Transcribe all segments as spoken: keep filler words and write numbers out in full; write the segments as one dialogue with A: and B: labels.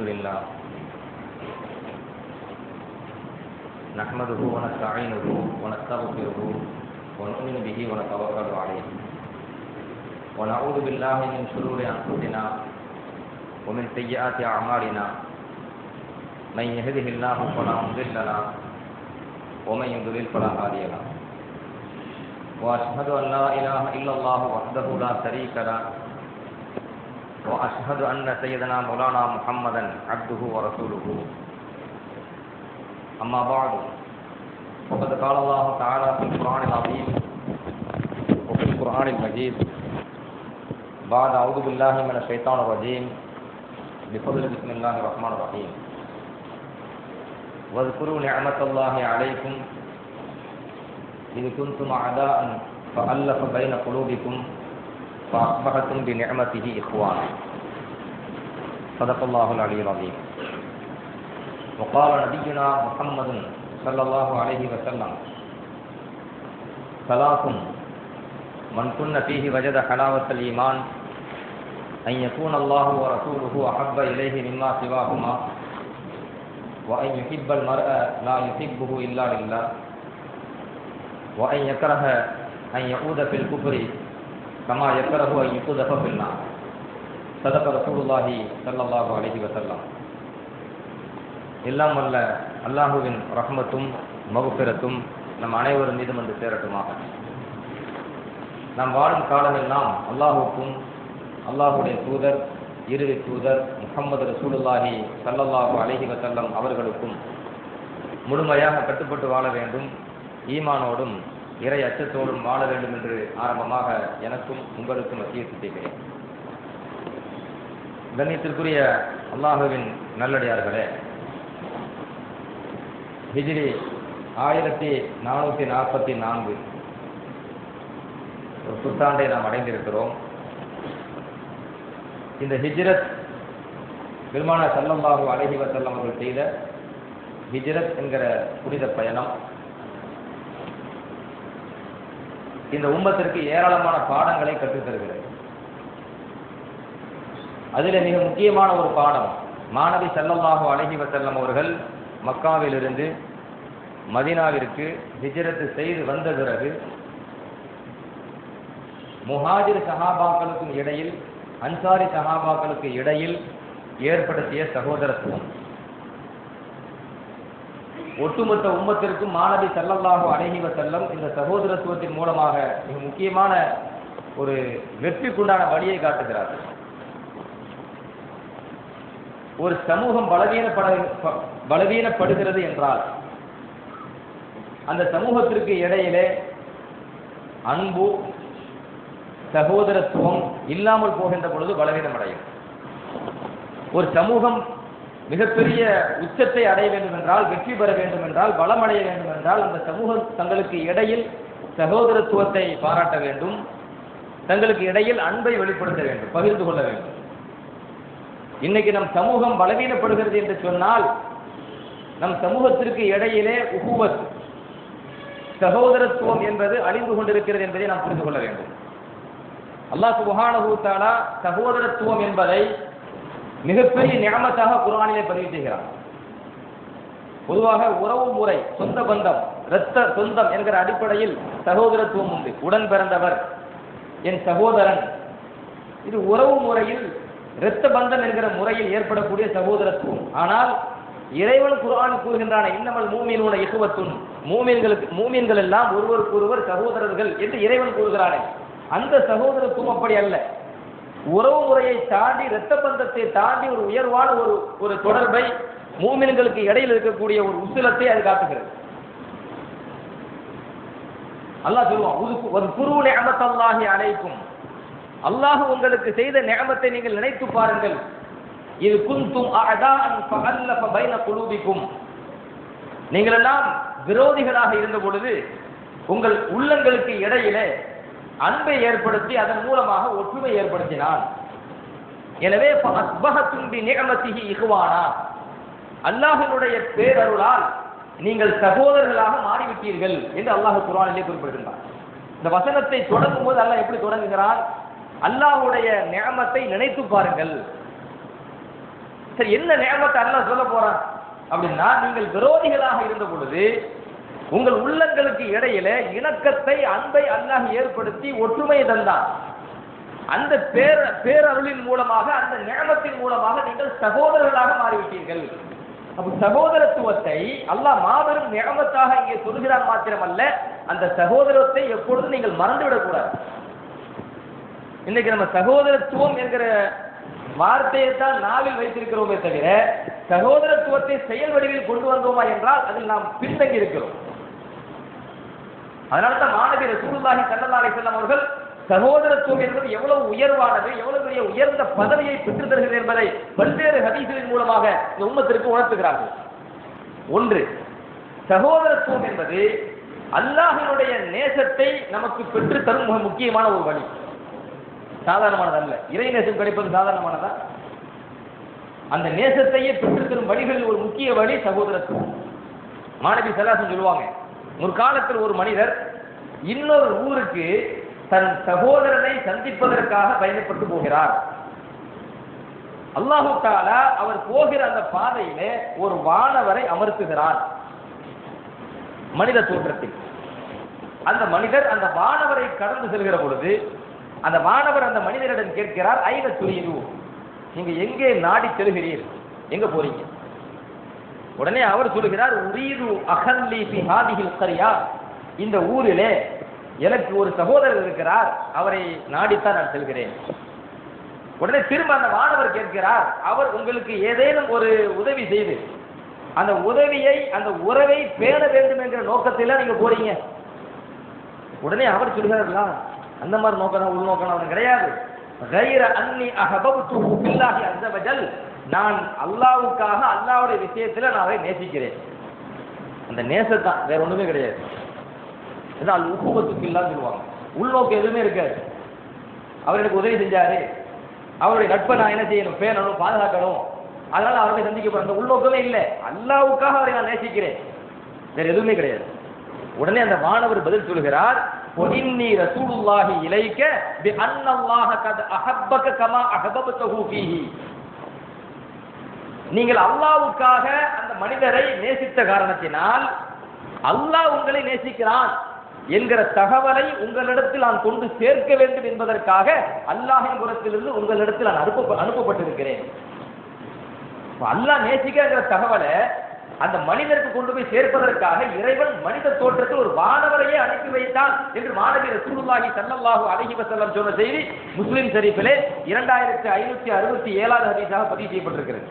A: لله نحمده ونستعينه ونستغفره ونؤمن به ونتوكل عليه ونعوذ بالله من شرور أنفسنا ومن سيئات أعمالنا من يهده الله فلا مضل له ومن يضلل فلا هادي له وأشهد أن لا إله إلا الله وحده لا شريك له وأشهد أن سيدنا مولانا محمدا عبده ورسوله أما بعد فقد قال الله تعالى في القرآن العظيم وفي القرآن المجيد بعد أعوذ بالله من الشيطان الرجيم بفضل بسم الله الرحمن الرحيم واذكروا نعمة الله عليكم إذ كنتم أعداء فألف بين قلوبكم فأصبحتم بنعمته إخوانا صدق الله العلي العظيم وقال نبينا محمد صلى الله عليه وسلم ثلاث من كن فيه وجد حلاوة الإيمان أن يكون الله ورسوله أحب إليه مما سواهما وأن يحب المرء لا يحبه إلا لله وأن يكره أن يعود في الكفر كما يكره أن يقذف في النار صدق رسول الله صلى الله عليه وسلم. எல்லாம் வல்ல அல்லாஹுவின் ரஹ்மத்தும் மகுபிரத்தும் நம் அனைவரும் மீதும் வந்து சேரட்டுமாக. நாம் வாழும் காலமெல்லாம் அல்லாஹுக்கும் அல்லாஹுடைய தூதர் இறுதி தூதர் முஹம்மது ரசூலுல்லாஹி ஸல்லல்லாஹு அலைஹி வஸல்லம் அவர்களுக்கும் முழுமையாக கட்டுப்பட்டு வாழ வேண்டும், ஈமானோடும் இறை அச்சத்தோடும் வாழ வேண்டும் என்று ஆரம்பமாக எனக்கும் உங்களுக்கும் வசியத்து செய்கிறேன். கண்ணியத்திற்குரிய அல்லாஹுவின் நல்லடியார்களே, ஹிஜ்ரி ஆயிரத்தி நானூற்றி நாற்பத்தி நான்கு ஒரு புத்தாண்டை நாம் அடைந்திருக்கிறோம். இந்த ஹிஜ்ரத் பெருமானார் ஸல்லல்லாஹு அலைஹி வஸல்லம் அவர்கள் செய்த ஹிஜ்ரத் என்கிற புனித பயணம் இந்த உம்மத்திற்கு ஏராளமான பாடங்களை கற்றுத்தருகிறது. அதில் மிக முக்கியமான ஒரு பாடம், மாணவி ஸல்லல்லாஹு அலைஹி வஸல்லம் அவர்கள் மக்காவிலிருந்து மதீனாவிற்கு ஹிஜ்ரத் செய்து வந்த பிறகு முஹாஜிர் சஹாபாக்களுக்கும் இடையில் அன்சாரி சஹாபாக்களுக்கு இடையில் ஏற்படுத்திய சகோதரத்துவம் ஒட்டுமொத்த உம்மத்திற்கும் மாணவி ஸல்லல்லாஹு அலைஹி வஸல்லம் இந்த சகோதரத்துவத்தின் மூலமாக மிக முக்கியமான ஒரு வெற்றிக்குண்டான வழியை காட்டுகிறார்கள். ஒரு சமூகம் பலவீனப்பட பலவீனப்படுகிறது என்றால் அந்த சமூகத்திற்கு இடையிலே அன்பு சகோதரத்துவம் இல்லாமல் போகின்ற பொழுது பலவீனமடையும். ஒரு சமூகம் மிகப்பெரிய உச்சத்தை அடைய வேண்டும் என்றால், வெற்றி பெற வேண்டும் என்றால், பலமடைய வேண்டும் என்றால் அந்த சமூகம் தங்களுக்கு இடையில் சகோதரத்துவத்தை பாராட்ட வேண்டும், தங்களுக்கு இடையில் அன்பை வெளிப்படுத்த வேண்டும், பகிர்ந்து கொள்ள வேண்டும். இன்னைக்கு நம் சமூகம் பலவீனப்படுகிறது என்று சொன்னால் நம் சமூகத்திற்கு இடையிலே உஹுவத் சகோதரத்துவம் என்பது அழிந்து கொண்டிருக்கிறது என்பதை நாம் புரிந்து கொள்ள வேண்டும். அல்லாஹ் சுப்ஹானஹு வ தஆலா சகோதரத்துவம் என்பதை மிகப்பெரிய நிஅமத்தாக குர்ஆனிலே பதிவு செய்கிறார். பொதுவாக உறவு முறை, சொந்த பந்தம், இரத்த சொந்தம் என்கிற அடிப்படையில் சகோதரத்துவம் உண்டு. உடன் பிறந்தவர், என் சகோதரன், இது உறவு முறையில் இரத்த பந்தம் என்கிற முறையில் ஏற்படக்கூடிய சகோதரத்துவம். ஆனால் இறைவன் குர்ஆன் கூறுகின்றான இன்னமல் மூமினூன இஹ்வத்துன், மூமின்களுக்கு மூமின்கள் எல்லாம் ஒருவருக்கு ஒருவர் சகோதரர்கள் என்று இறைவன் கூறுகிறானே, அந்த சகோதரத்துவம் அப்படி அல்ல. உறவு முறையை தாண்டி இரத்த பந்தத்தை தாண்டி ஒரு உயர்வான ஒரு ஒரு தொடர்பை மூமின்களுக்கு இடையில் இருக்கக்கூடிய ஒரு உசுலத்தை அது காட்டுகிறது. அல்லாஹ் சொல்லுவான், குரு நிஅமத்தல்லாஹி அலைக்கும், அல்லாஹ் உங்களுக்கு செய்த நிஅமத்தை நீங்கள் நினைத்து பாருங்கள். இது குன்தும் அஅதாஅன் ஃபஅல்லஃப பைன குலூபிக்கும், நீங்கள் எல்லாம் விரோதிகளாக இருந்த பொழுது உங்கள் உள்ளங்களுக்கு இடையிலே அன்பை ஏற்படுத்தி அதன் மூலமாக ஒற்றுமை ஏற்படுத்தினான். எனவே ஃபஅஸ்பஹதும் பிநிஅமத்திஹி இஹ்வானா, அல்லாஹ்வினுடைய பேரருளால் நீங்கள் சகோதரர்களாக மாறிவிட்டீர்கள் என்று அல்லாஹ் குர்ஆனிலே குறிப்பிடுகிறார். இந்த வசனத்தை தொடங்கும் போது அல்லாஹ் எப்படி தொடங்குகிறார்? அல்லாஹ்வுடைய நிஅமத்தை நினைத்து பாருங்கள். சரி, என்ன நியமத்தை அல்லாஹ் சொல்ல போறான் அப்படின்னா, நீங்கள் விரோதிகளாக இருந்த பொழுது உங்கள் உள்ளங்களுக்கு இடையில இணக்கத்தை, அன்பை அல்லாஹ் ஏற்படுத்தி ஒற்றுமையை தந்தான். அந்த பேர பேரருளின் மூலமாக, அந்த நியமத்தின் மூலமாக நீங்கள் சகோதரர்களாக மாறிவிட்டீர்கள். அப்ப சகோதரத்துவத்தை அல்லாஹ் மாபெரும் நியமத்தாக இங்கே சொல்கிறான் மாத்திரமல்ல, அந்த சகோதரத்தை எப்பொழுதும் நீங்கள் மறந்துவிடக் கூடாது. இன்னைக்கு நம்ம சகோதரத்துவம் என்கிற வார்த்தையை தான் நாவில் வைத்திருக்கிறோமே தவிர சகோதரத்துவத்தை செயல் வடிவில் கொண்டு வந்தோமா என்றால் அதில் நாம் பின்தங்கி இருக்கிறோம். அதனால தான் மாணவி ரசூலுல்லாஹி ஸல்லல்லாஹு அலைஹி வஸல்லம் அவர்கள் சகோதரத்துவம் என்பது எவ்வளவு உயர்வானது, எவ்வளவு பெரிய உயர்ந்த பதவியை பெற்று தருகிறது என்பதை பல்வேறு ஹதீஸ்களின் மூலமாக இந்த உம்மத்திற்கு உணர்த்துகிறார்கள். ஒன்று, சகோதரத்துவம் என்பது அல்லாஹ்வினுடைய நேசத்தை நமக்கு பெற்று தரும் மிக முக்கியமான ஒரு வழி. சாதாரணமானது அல்ல. இறை நேசம் கிடைப்பது சாதாரணமானதா? அந்த நேசத்தையே பெற்று தரும் வழிகளில் ஒரு முக்கிய வழி சகோதரத்துவம். மாணவி சலாசம் சொல்லுவாங்க, முற்காலத்தில் ஒரு மனிதர் இன்னொரு ஊருக்கு தன் சகோதரனை சந்திப்பதற்காக பயணப்பட்டு போகிறார். அல்லாஹு தஆலா அவர் போகிற அந்த பாதையிலே ஒரு வானவரை அமர்த்துகிறார் மனித தோற்றத்தில். அந்த மனிதர் அந்த வானவரை கடந்து செல்கிற பொழுது அந்த வானவர் அந்த மனிதரிடம் கேட்கிறார், ஐன துரியது, நீங்க எங்கே நாடி செல்கிறீர், எங்க போறீங்க? உடனே அவர் சொல்லுகிறார், உரீது அகல்லி ஃபி ஹாதிஹில் கரியா, இந்த ஊரிலே எனக்கு ஒரு சகோதரர் இருக்கிறார், அவரை நாடித்தான் நான் செல்கிறேன். உடனே திரும்ப அந்த வானவர் கேட்கிறார், அவர் உங்களுக்கு ஏதேனும் ஒரு உதவி செய்து அந்த உதவியை, அந்த உறவை பேண வேண்டும் என்கிற நோக்கத்தில் நீங்க போறீங்க? உடனே அவர் சொல்கிறார்களா, அந்த மாதிரி நோக்கம் உள் நோக்கம் அவனுக்கு கிடையாது. கைர அன்னி அஹபப்துஹு பில்லாஹி அஸ்ஸ வஜல், நான் அல்லாஹ்வுக்காக அல்லாஹ்வுடைய விஷயத்துல நான் அவரை நேசிக்கிறேன். அந்த நேசத்தான், வேற ஒண்ணுமே கிடையாது. இதான் உஹுவத்துக்கு இல்லான்னு சொல்லுவாங்க. உள்நோக்கம் எதுவுமே இருக்காது. அவர் எனக்கு உதவி செஞ்சாரு, அவருடைய நட்பை நான் என்ன செய்யணும், பேணணும், பாதுகாக்கணும், அதனால அவரை சந்திக்க போறேன், அந்த உள்நோக்கமே இல்லை. அல்லாஹ்வுக்காக அவரை நான் நேசிக்கிறேன், வேற எதுவுமே கிடையாது. உடனே அந்த மாணவர் பதில் சொல்கிறார், وَإِنِّي رَسُولُ اللَّهِ إِلَيْكَ بِأَنَّ اللَّهَ قَدْ أَحَبَّكَ كَمَا أَحْبَبْتَهُ فِيهِ. நீங்கள் அல்லாஹ்வுக்காக அந்த மனிதரை நேசித்த காரணத்தினால் அல்லாஹ் உங்களை நேசிக்கிறான் என்கிற தகவலை உங்களிடத்தில் நான் கொண்டு சேர்க்க வேண்டும் என்பதற்காக அல்லாஹ்வின் புறத்திலிருந்து உங்களிடத்தில் நான் அனுப்ப அனுப்பப்பட்டிருக்கிறேன். அல்லாஹ் நேசிக்கிற தகவலை அந்த மனிதருக்கு கொண்டு போய் சேர்ப்பதற்காக இறைவன் மனித தோற்றத்தில் ஒரு வானவரையே அனுப்பி வைத்தான் என்று மாணவி ரசூலுல்லாஹி ஸல்லல்லாஹு அலைஹி வஸல்லம் சொன்ன செய்தி முஸ்லிம் ஷரீஃபிலே இரண்டாயிரத்தி ஐநூத்தி அறுபத்தி ஏழாவது ஹதீஸாக பதிவு செய்யப்பட்டிருக்கிறது.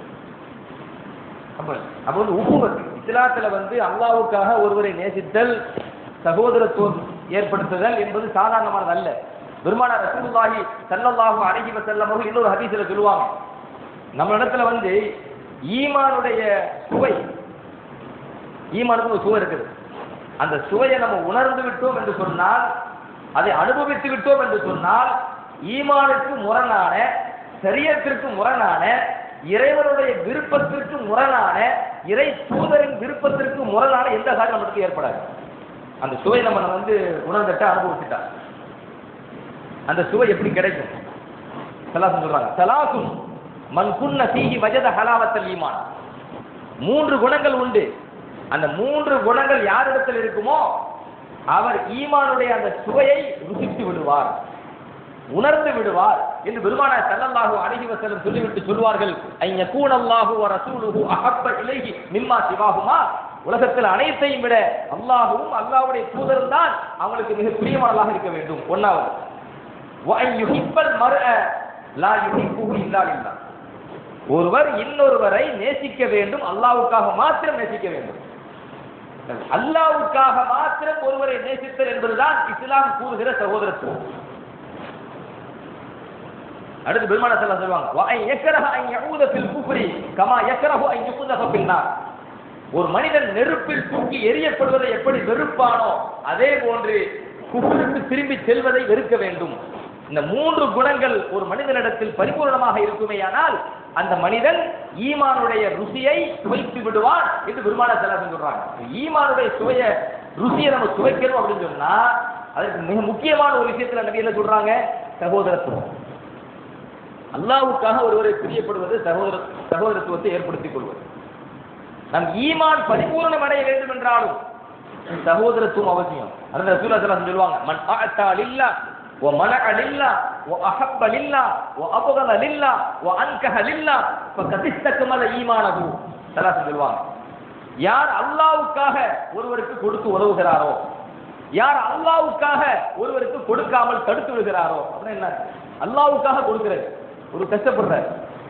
A: அப்ப வந்து உஹுவத், இஸ்லாத்துல வந்து அல்லாஹ்வுக்காக ஒருவரை நேசித்தல், சகோதரத்துவம் ஏற்படுத்துதல் என்பது சாதாரணமானது அல்ல. பெருமானார் ரசூலுல்லாஹி ஸல்லல்லாஹு அலைஹி வஸல்லம் அவர்கள் இன்னொரு ஹதீஸ்ல சொல்லுவாங்க, நம்ம இடத்துல வந்து ஈமானுடைய சுவை, ஈமானுக்கு ஒரு சுவை இருக்குது, அந்த சுவையை நம்ம உணர்ந்து விட்டோம் என்று சொன்னால், அதை அனுபவித்து விட்டோம் என்று சொன்னால், ஈமானுக்கு முரணான, சரியத்திற்கு முரணான, இறைவனுடைய விருப்பத்திற்கு முரணான, இறை தூதரின் விருப்பத்திற்கு முரணான எந்த காரியம் நமக்கு ஏற்படாது. அந்த சுவை நம்ம வந்து உணர்ந்துட்டா, அனுபவிச்சுட்டா, அந்த சுவை எப்படி கிடைக்கும்? சலாசம் சொல்றாங்க, சலாசும் மன் குன்ன ஃபீஹி வஜத ஹலாவத்தல் ஈமான். மூன்று குணங்கள் உண்டு, அந்த மூன்று குணங்கள் யாரிடத்தில் இருக்குமோ அவர் ஈமானுடைய அந்த சுவையை ருசித்து விடுவார், உணர்ந்து விடுவார் என்று பெருமானார் ஸல்லல்லாஹு அலைஹி வஸல்லம் சொல்லிவிட்டு சொல்வார்கள், ஐயகூனல்லாஹு வ ரசூலுஹு அஹப்ப இலைஹி மிம்மா சிவாஹுமா. உலகத்தில் அனைத்தையும் விட அல்லாஹ்வும் அல்லாஹ்வுடைய தூதரும் தான் அவங்களுக்கு மிக பிரியமானதாக இருக்க வேண்டும். ஒன்னாவது, வ யுஹிப்பல் மர்அ லா யுஹிப்புஹு இல்லா லில்லாஹ். ஒருவர் இன்னொருவரை நேசிக்க வேண்டும், அல்லாஹ்வுக்காக மாத்திரம் நேசிக்க வேண்டும். அல்லாஹ்வுக்காக மாத்திரம் ஒருவரை நேசித்தல் என்பதுதான் இஸ்லாம் கூறுகிற சகோதரத்துவம். அடுத்து பெருமானார் ஸல்லல்லாஹு அலைஹி வஸல்லம் சொல்வாங்க, யக்ரஹு அன் யஊத ஃபில் குஃப்ரி கமா யக்ரஹு அன் யுக்தஃப ஃபில் நார். ஒரு மனிதன் நெருப்பில் தூக்கி எரியப்படுவதை எப்படி வெறுப்பானோ அதே போன்று குஃப்ருக்கு திரும்பி செல்வதை வெறுக்க வேண்டும். இந்த மூன்று குணங்கள் ஒரு மனிதனிடத்தில் பரிபூர்ணமாக இருக்குமேயானால் அந்த மனிதன் ஈமானுடைய ருசியை சுவைத்து விடுவான் என்று பெருமானார் ஸல்லல்லாஹு அலைஹி வஸல்லம் சொல்றாங்க. ஈமானுடைய சுவையை, ருசியை நம்ம சுவைக்கணும் அப்படின்னு சொன்னா அதுக்கு மிக முக்கியமான ஒரு விஷயத்துல நபி என்ன சொல்றாங்க, சகோதரத்துவம். அல்லாஹ்வுக்காக ஒருவரை பிரியப்படுவது சகோதர சகோதரத்துவத்தை ஏற்படுத்திக் கொள்வது. நம் ஈமான் பரிபூர்ணம் அடைய வேண்டும் என்றாலும் சகோதரத்துவம் அவசியம். அந்த ரசூலுல்லாஹி ஸல்லல்லாஹு அலைஹி வஸல்லம் சொல்லுவாங்க, மன் அஅதா லில்லாஹ் வ மனஅ லில்லாஹ் வ அஹப்ப லில்லாஹ் வ அபகத லில்லாஹ் வ அன்கஹ லில்லாஹ் ஃபகத் இஸ்தக்மல ஈமானஹு. ஸல்லல்லாஹு சொல்லுவாங்க, யார் அல்லாஹ்வுக்காக ஒருவருக்கு கொடுத்து உதவுகிறாரோ, யார் அல்லாஹ்வுக்காக ஒருவருக்கு கொடுக்காமல் தடுத்து விடுகிறாரோ, அப்படின்னா என்ன? அல்லாஹ்வுக்காக கொடுக்கிறது, ஒரு கஷ்டப்படுறார்,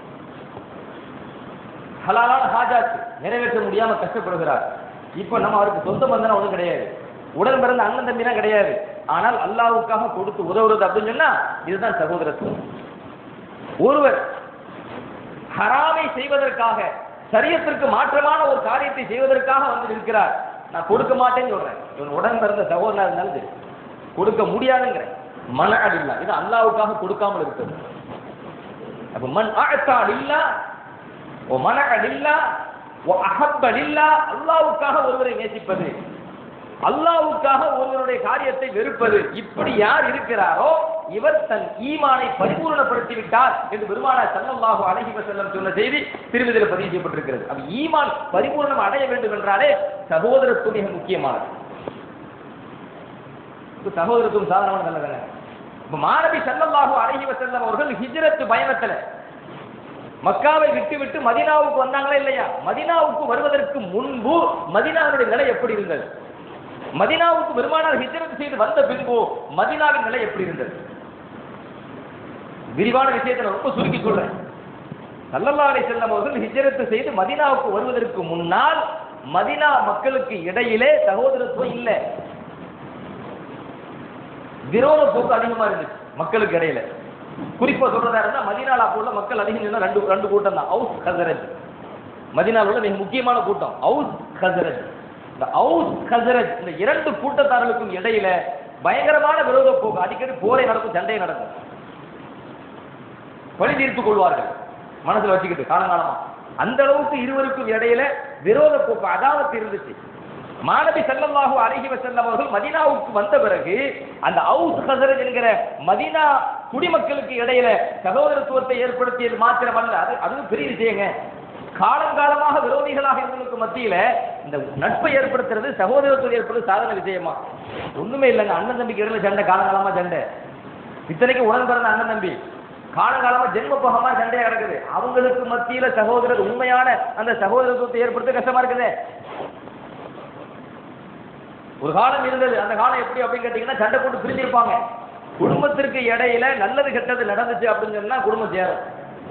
A: ஹலாலான ஹாஜாத் நிறைவேற்ற முடியாம கஷ்டப்படுகிறார். இப்ப நம்ம அவருக்கு சொந்த பந்தனா ஒன்றும் கிடையாது, உடன் பிறந்த அண்ணன் தம்பினா கிடையாது. ஆனால் அல்லாஹ்வுக்காக கொடுத்து உதவுறது அப்படின்னு சொன்னா இதுதான் சகோதரத்துவம். ஒருவர் ஹராமை செய்வதற்காக, சரியத்திற்கு மாற்றமான ஒரு காரியத்தை செய்வதற்காக வந்து இருக்கிறார், நான் கொடுக்க மாட்டேன்னு சொல்றேன், இவன் உடன் பிறந்த சகோதரனா இருந்தாலும் சரி கொடுக்க முடியாதுங்கிற மன அடில்லா, இது அல்லாஹ்வுக்காக கொடுக்காமல் இருக்கிறது. அப்ப மன் அஅதா லில்லாஹ் வ மனஅ லில்லாஹ் வ அஹப்ப லில்லாஹ், அல்லாஹ்வுக்காக ஒருவரை நேசிப்பது, அல்லாஹ்வுக்காக ஒருவருடைய காரியத்தை வெறுப்பது, இப்படி யார் இருக்கிறாரோ இவர் தன் ஈமானை பரிபூர்ணப்படுத்தி விட்டார் என்று பெருமானார் ஸல்லல்லாஹு அலைஹி வஸல்லம் சொன்ன செய்தி திருமதியில பதிவு செய்யப்பட்டிருக்கிறது. அப்ப ஈமான் பரிபூர்ணம் அடைய வேண்டும் என்றாலே சகோதரத்துவம் மிக முக்கியமானது. சகோதரத்துவம் சாதாரணமான நல்லதானே. இப்ப மாநபி ஸல்லல்லாஹு அலைஹி வஸல்லம் அவர்கள் ஹிஜ்ரத் பயணத்துல மக்காவை விட்டு விட்டு மதீனாவுக்கு வந்தாங்களா இல்லையா? மதீனாவுக்கு வருவதற்கு முன்பு மதீனாவுடைய நிலை எப்படி இருந்தது? மதீனாவுக்கு பெருமானார் ஹிஜ்ரத் செய்து வந்த பின்பு மதீனாவின் நிலை எப்படி இருந்தது? விரிவான விஷயத்தை ரொம்ப சுருக்கி சொல்றேன். ஸல்லல்லாஹு அலைஹி வஸல்லம் அவர்கள் ஹிஜ்ரத் செய்து மதீனாவுக்கு வருவதற்கு முன்னால் மதீனா மக்களுக்கு இடையிலே சகோதரத்துவம் இல்லை, விரோத போக்கு அதிகமா இருந்துச்சு மக்களுக்கு இடையில. குறிப்பா சொல்றதா இருந்தா மதீனால அப்போ உள்ள மக்கள் அதிகம் ரெண்டு ரெண்டு கூட்டம் தான், அவுஸ் கஸரஜ். மதீனால உள்ள மிக முக்கியமான கூட்டம் அவுஸ் கஸரஜ். இந்த அவுஸ் கஸரஜ் இந்த இரண்டு கூட்டத்தார்களுக்கும் இடையில பயங்கரமான விரோத போக்கு, அடிக்கடி போரை நடக்கும், சண்டை நடக்கும், பழி தீர்த்துக் கொள்வார்கள் மனசுல வச்சுக்கிட்டு காலங்காலமா. அந்த அளவுக்கு இருவருக்கும் இடையில விரோத போக்கு அதாவத்து இருந்துச்சு. மாநபி ஸல்லல்லாஹு அலைஹி வஸல்லம் அவர்கள் மதீனாவுக்கு வந்த பிறகு அந்த அவுஸ் கஸரஜ் என்கிற மதீனா குடிமக்களுக்கு இடையில சகோதரத்துவத்தை ஏற்படுத்தியது மாத்திரமல்ல, அது அதுவும் பெரிய விஷயங்க. காலங்காலமாக விரோதிகளாக இருந்தவங்களுக்கு மத்தியில இந்த நட்பை ஏற்படுத்துறது, சகோதரத்துவம் ஏற்படுறது சாதாரண விஷயமா? ஒண்ணுமே இல்லைங்க. அண்ணன் தம்பிக்கு இடையில சண்டை, காலங்காலமா சண்டை. இத்தனைக்கு உடன் பிறந்த அண்ணன் தம்பி காலங்காலமா ஜென்மபகமா சண்டையா கிடக்குது. அவங்களுக்கு மத்தியில சகோதரர் உண்மையான அந்த சகோதரத்துவத்தை ஏற்படுத்த கஷ்டமா இருக்குது. ஒரு காலம் இருந்தது, அந்த காலம் எப்படி அப்படின்னு கேட்டீங்கன்னா சண்டை போட்டு பிரிஞ்சிருப்பாங்க. குடும்பத்திற்கு இடையில நல்லது கெட்டது நடந்துச்சு அப்படின்னு சொன்னா குடும்பம் சேரும்.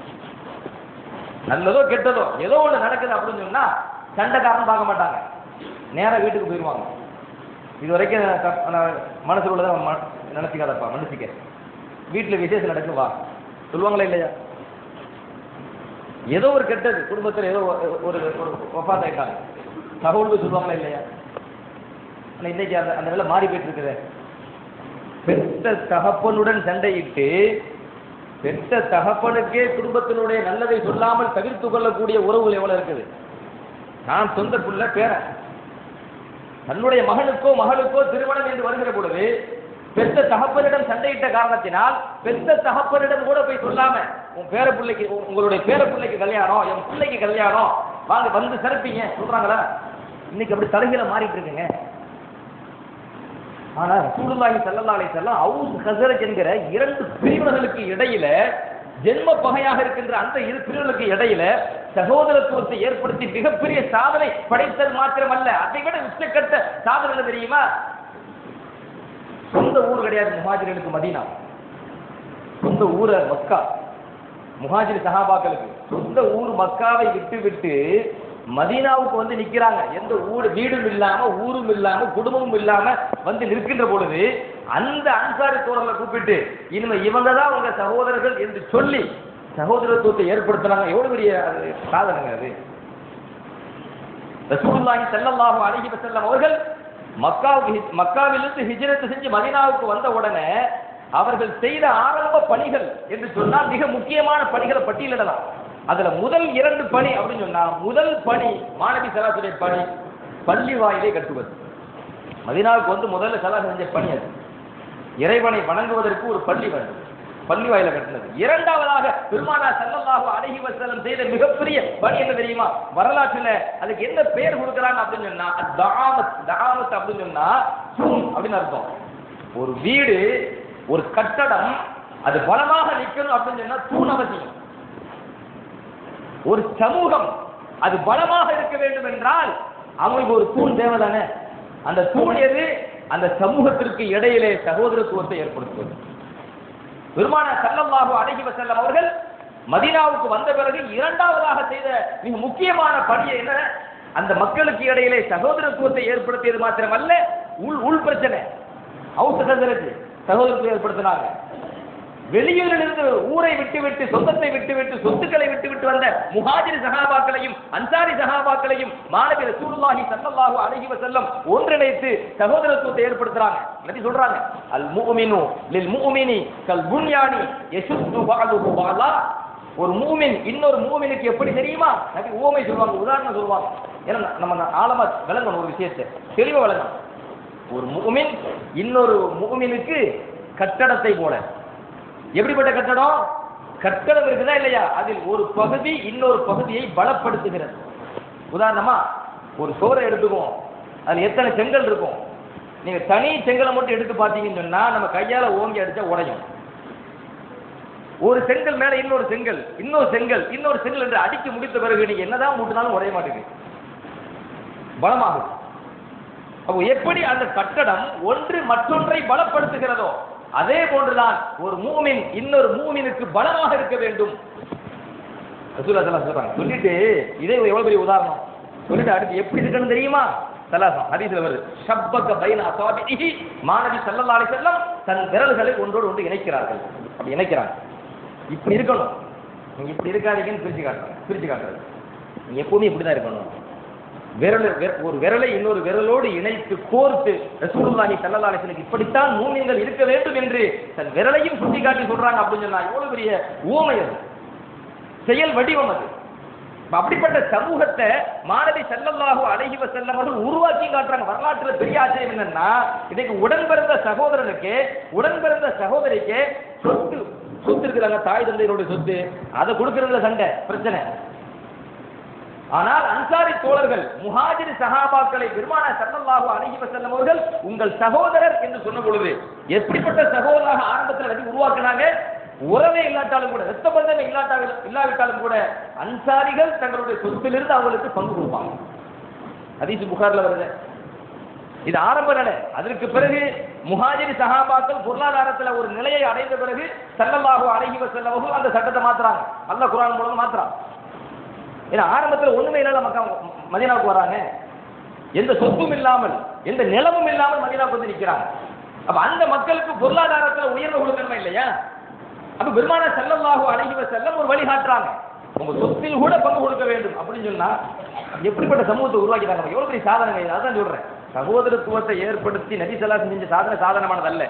A: நல்லதோ கெட்டதோ ஏதோ ஒண்ணு நடக்குது அப்படின்னு சொன்னா சண்டைக்காரன் பார்க்க மாட்டாங்க, நேரா வீட்டுக்கு போயிடுவாங்க. இது வரைக்கும் மனசுல உள்ளதை நினைச்சுக்காதப்பா, மன்னிச்சுக்க, வீட்டுல விசேஷம் நடக்கு வா சொல்லுவாங்களா இல்லையா? ஏதோ ஒரு கெட்டது குடும்பத்தில், ஏதோ ஒரு ஒப்பாத் ஆயிட்டாங்க, சகோதரர்கள் சொல்லுவாங்களா இல்லையா? இன்னைக்கு அந்த அந்த வேலை மாறி போயிட்டு இருக்குது. பெற்ற தகப்பனுடன் சண்டையிட்டு பெற்ற தகப்பனுக்கே குடும்பத்தினுடைய நல்லதை சொல்லாமல் தவிர்த்து கொள்ளக்கூடிய உறவுகள் எவ்வளவு இருக்குது. நான் சொந்த புள்ள பேரன், தன்னுடைய மகனுக்கோ மகளுக்கோ திருமணம் என்று வருகிற பொழுது பெற்ற தகப்பனிடம் சண்டையிட்ட காரணத்தினால் பெற்ற தகப்பனிடம் கூட போய் சொல்லாம உன் பேர பிள்ளைக்கு, உங்களுடைய பேர பிள்ளைக்கு கல்யாணம், என் பிள்ளைக்கு கல்யாணம் வாங்க வந்து சிறப்பீங்க சொல்றாங்களா? இன்னைக்கு அப்படி தலைகளை மாறிட்டு இருக்குங்க. ஆனா ரசூலுல்லாஹி ஸல்லல்லாஹு அலைஹி வஸல்லம் அவுஸ் கஸரஜ் என்கிற இரண்டு பிரிவினர்களுக்கு இடையில, ஜென்ம பகையாக இருக்கின்ற அந்த இரு பிரிவுகளுக்கு இடையில சகோதரத்துவத்தை ஏற்படுத்தி மிகப்பெரிய சாதனை படைத்தது மாத்திரமல்ல, அதை விட உச்சக்கட்ட சாதனை தெரியுமா? சொந்த ஊர் கிடையாது முஹாஜிர்களுக்கு மதீனா, சொந்த ஊர மக்கா. முஹாஜிர் சஹாபாக்களுக்கு சொந்த ஊர் மக்காவை விட்டு விட்டு மதீனாவுக்கு வந்து நிக்கிறாங்க. எந்த ஊர் வீடும் இல்லாம, ஊரும் இல்லாம, குடும்பமும் இல்லாம வந்து நிற்கின்ற பொழுது அந்த அன்சாரி தோழர்களை கூப்பிட்டு இனிமே இவங்க தான் உங்க சகோதரர்கள் என்று சொல்லி சகோதரத்துவத்தை ஏற்படுத்தினாங்க. எவ்வளவு பெரிய சாதனைங்க அது. ரசூலுல்லாஹி ஸல்லல்லாஹு அலைஹி வஸல்லம் அவர்கள் மக்காவுக்கு மக்காவிலிருந்து ஹிஜ்ரத் செஞ்சு மதீனாவுக்கு வந்த உடனே அவர்கள் செய்த ஆரம்ப பணிகள் என்று சொன்னால் மிக முக்கியமான பணிகளை பட்டியலிடலாம். அதுல முதல் இரண்டு பணி அப்படின்னு சொன்னா, முதல் பணி மாநபி ஸல்லல்லாஹு பணி பள்ளி வாயிலை கட்டுவது. மதீனாவுக்கு வந்து முதல்ல ஸல்லல்லாஹு செஞ்ச பணி அது. இறைவனை வணங்குவதற்கு ஒரு பள்ளி வேண்டும். பள்ளி வாயில கட்டினது. இரண்டாவதாக பெருமானார் ஸல்லல்லாஹு அலைஹி வஸல்லம் செய்த மிகப்பெரிய பணி என்ன தெரியுமா? வரலாற்றில் அதுக்கு என்ன பெயர் கொடுக்குறாங்க அப்படின்னு சொன்னா தஆமத். தஆமத் அப்படின்னு சொன்னா தூண் அப்படின்னு அர்த்தம். ஒரு வீடு, ஒரு கட்டடம் அது பலமாக நிற்கணும் அப்படின்னு சொன்னா தூண் அவசியம். ஒரு சமூகம் அது பலமாக இருக்க வேண்டும் என்றால் அவங்களுக்கு ஒரு தூண் தேவைதானே. அந்த தூண் எது? அந்த சமூகத்திற்கு இடையிலே சகோதரத்துவத்தை ஏற்படுத்துவது. பெருமானார் ஸல்லல்லாஹு அலைஹி வஸல்லம் அவர்கள் மதீனாவுக்கு வந்த பிறகு இரண்டாவதாக செய்த மிக முக்கியமான பணி என்ன? அந்த மக்களுக்கு இடையிலே சகோதரத்துவத்தை ஏற்படுத்தியது மாத்திரமல்ல, உள் உள் பிரச்சனை அவுசகதற்கு சகோதரத்துவத்தை ஏற்படுத்தினாங்க. வெளியூரில் இருந்து ஊரை விட்டுவிட்டு சொந்தத்தை விட்டுவிட்டு சொத்துக்களை விட்டுவிட்டு வந்த முஹாஜிர் சஹாபாக்களையும் அன்சாரி சஹாபாக்களையும் மாநபி ரசூலுல்லாஹி ஸல்லல்லாஹு அலைஹி வஸல்லம் ஒன்றிணைத்து சகோதரத்துவத்தை ஏற்படுத்துறாங்க. நபி சொல்றாங்க, அல் முஃமினு லில் முஃமினி கல் புன்யானி யஷுத்து பஅதுஹு பஅலா. ஒரு மூமின் இன்னொரு மூமினுக்கு எப்படி தெரியுமா? நபி உவமை சொல்வாங்க, உதாரணம் சொல்வாங்க. ஏன்னா நம்ம ஆழமா விளங்கணும், ஒரு விஷயத்தை தெளிவா விளங்கணும். ஒரு மூமின் இன்னொரு மூமினுக்கு கட்டடத்தை போல. எப்படிப்பட்ட கட்டடம்? கட்டடம் இருக்குதா இல்லையா, அதில் ஒரு பகுதி இன்னொரு பகுதியை பலப்படுத்துகிறது. உதாரணமா ஒரு சோறை எடுத்துக்குவோம், அதுல எத்தனை செங்கல் இருக்கும். நீங்க தனி செங்கலை மட்டும் எடுத்து பார்த்தீங்கன்னு சொன்னா நம்ம கையால ஓங்கி அடிச்சா உடையும். ஒரு செங்கல் மேல இன்னொரு செங்கல், இன்னொரு செங்கல், இன்னொரு செங்கல் என்று அடிக்க முடித்த பிறகு நீங்க என்னதான் மூட்டினாலும் உடைய மாட்டேங்குது, பலமாகும். அப்போ எப்படி அந்த கட்டடம் ஒன்று மற்றொன்றை பலப்படுத்துகிறதோ அதே போன்றுதான் ஒரு மூமின் இன்னொரு மூமினுக்கு பலமாக இருக்க வேண்டும். ரசூலுல்லாஹி ஸல்லல்லாஹு அலைஹி வஸல்லம் சொல்லிட்டு இதே எவ்வளவு பெரிய உதாரணம் சொல்லிட்டு அடுத்து எப்படி இருக்கணும் தெரியுமா? சலாசம் ஹதீஸ்ல வருது, ஷப்பக பைன அஸாபிஹி. மாநபி ஸல்லல்லாஹு அலைஹி வஸல்லம் தன் விரல்களை ஒன்றோடு ஒன்று இணைக்கிறார்கள். அப்படி இணைக்கிறாங்க. இப்படி இருக்கணும், நீங்க இப்படி இருக்காதீங்கன்னு பிரிச்சு காட்டுறாங்க. பிரிச்சு காட்டுறது நீங்க எப்பவுமே இப்படிதான் இருக்கணும். விரல் ஒரு விரலை இன்னொரு விரலோடு இணைத்து கோர்த்து ரசூலுல்லாஹி ஸல்லல்லாஹு அலைஹி வஸல்லம் இப்படித்தான் மூமின்கள் இருக்க வேண்டும் என்று தன் விரலையும் சுட்டி காட்டி சொல்றாங்க. அப்படின்னு சொன்னா எவ்வளவு பெரிய ஊமை அது, செயல் வடிவம் அது. அப்படிப்பட்ட சமூகத்தை மாநபி ஸல்லல்லாஹு அலைஹி வஸல்லம் அவர்கள் உருவாக்கி காட்டுறாங்க. வரலாற்றுல பெரிய ஆச்சரியம் என்னன்னா, இன்னைக்கு உடன் பிறந்த சகோதரனுக்கு உடன் பிறந்த சகோதரிக்கு சொத்து சொத்து இருக்கிறாங்க, தாய் தந்தையருடைய சொத்து, அதை கொடுக்கறதுல சண்டை பிரச்சனை. ஆனால் அன்சாரி தோழர்கள் முஹாஜிர் சஹாபாக்களை பெருமானார் ஸல்லல்லாஹு அலைஹி வஸல்லம் அவர்கள் உங்கள் சகோதரர் என்று சொன்ன பொழுது எப்படிப்பட்ட சகோதரராக ஆரம்பத்தில் நபி உருவாக்கினாங்க? உறவே இல்லாட்டாலும் கூட, ரத்த பந்தமே இல்லாட்டாலும் இல்லாவிட்டாலும் கூட அன்சாரிகள் தங்களுடைய சொத்திலிருந்து அவர்களுக்கு பங்கு கொடுப்பாங்க. ஹதீஸ் புகார்ல வருது. இது ஆரம்ப நிலை. அதற்கு பிறகு முஹாஜிர் சஹாபாக்கள் பொருளாதாரத்தில் ஒரு நிலையை அடைந்த பிறகு ஸல்லல்லாஹு அலைஹி வஸல்லம் அவர்கள் அந்த சட்டத்தை மாத்துறாங்க. அல்லாஹ் குர்ஆன் மூலம் மாத்துறாங்க. ஏன்னா ஆரம்பத்தில் ஒண்ணுமே இல்லாத மக்கள் மதீனாவுக்கு வராங்க, எந்த சொத்தும் இல்லாமல் எந்த நிலமும் இல்லாமல் மதீனாவுக்கு வந்து நிற்கிறாங்க. அப்ப அந்த மக்களுக்கு பொருளாதாரத்தில் உயர்வு கொடுக்கணுமா இல்லையா? அப்ப பெருமானார் ஸல்லல்லாஹு அலைஹி வஸல்லம் ஒரு வழிகாட்டுறாங்க, உங்க சொத்தில் கூட பங்கு கொடுக்க வேண்டும் அப்படின்னு சொன்னா எப்படிப்பட்ட சமூகத்தை உருவாக்கிட்டாங்க. எவ்வளவு பெரிய சாதனை. அதான் சொல்றேன், சகோதரத்துவத்தை ஏற்படுத்தி நபி ஸல்லல்லாஹு அலைஹி வஸல்லம் செஞ்ச சாதனை சாதாரணமானதல்ல.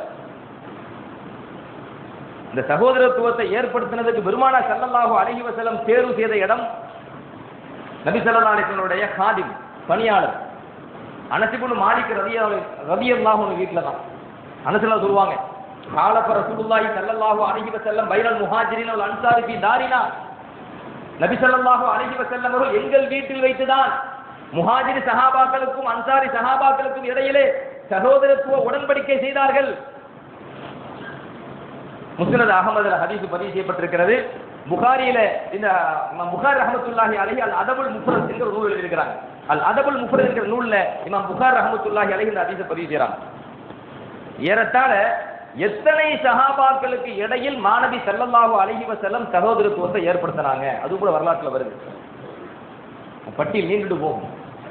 A: இந்த சகோதரத்துவத்தை ஏற்படுத்தினதுக்கு பெருமானார் ஸல்லல்லாஹு அலைஹி வஸல்லம் தேர்வு செய்த இடம் நபி ஸல்லல்லாஹு அலைஹி வஸல்லம் காதிம், பணியாளர் அனஸ் இப்னு மாலிக் ரலியல்லாஹு அன்ஹு வீட்ல தான். அனஸ் சொல்லுவாங்க, காலப்ப ரசூலுல்லாஹி ஸல்லல்லாஹு அலைஹி வஸல்லம் பைனல் முஹாஜிரின் வல் அன்சாரி ஃபீ தாரினா. நபி ஸல்லல்லாஹு அலைஹி வஸல்லம் அவர்கள் எங்கள் வீட்டில் வைத்துதான் முஹாஜிர் சஹாபாக்களுக்கும் அன்சாரி சஹாபாக்களுக்கும் இடையிலே சகோதரத்துவ உடன்படிக்கை செய்தார்கள். முஸ்னத் அஹ்மதுல ஹதீஸ் பதிவு செய்யப்பட்டிருக்கிறது. புகாரியில இந்த புகாரி ரஹ்மத்துல்லாஹி அலைஹி அல் அதபுல் முஃபரத் என்கிற நூல் எழுதியிருக்கிறாங்க. அல் அதபுல் முஃபரத் என்கிற நூல்ல இமாம் புகாரி ரஹ்மத்துல்லாஹி அலைஹி இந்த ஹதீஸை பதிவு செய்றாங்க. ஏறத்தாழ எத்தனை சஹாபாக்களுக்கு இடையில் மாநபி ஸல்லல்லாஹு அலைஹி வஸல்லம் சகோதரத்துவத்தை ஏற்படுத்தினாங்க, அது கூட வரலாற்றுல வருது. பட்டியல் நீண்டுட்டு போகும்.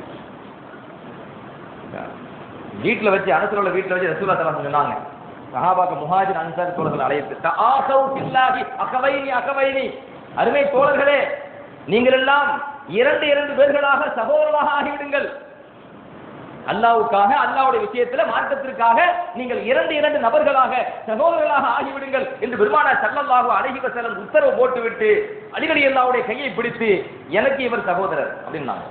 A: வீட்டில் வச்சு அனசுல வீட்டில் வச்சு ரசூலுல்லாஹி ஸல்லல்லாஹு அலைஹி வஸல்லம் சொன்னாங்க, சஹாபாக்க முஹாஜிர் அன்சாரி தோழர்கள் அழைத்து தஆஸவு பில்லாஹி அகவைனி அகவைனி, அருமை தோழர்களே நீங்கள் எல்லாம் இரண்டு இரண்டு பேர்களாக சகோதரராக ஆகிவிடுங்கள். அல்லாஹ்வுக்காக அல்லாஹ்வுடைய விஷயத்துல மார்க்கத்திற்காக நீங்கள் இரண்டு இரண்டு நபர்களாக சகோதரர்களாக ஆகிவிடுங்கள் என்று பெருமானார் ஸல்லல்லாஹு அலைஹி வஸல்லம் உத்தரவு போட்டுவிட்டு அடிக்கடி அல்லாஹ்வுடைய கையை பிடித்து எனக்கு இவர் சகோதரர் அப்படின்னாங்க.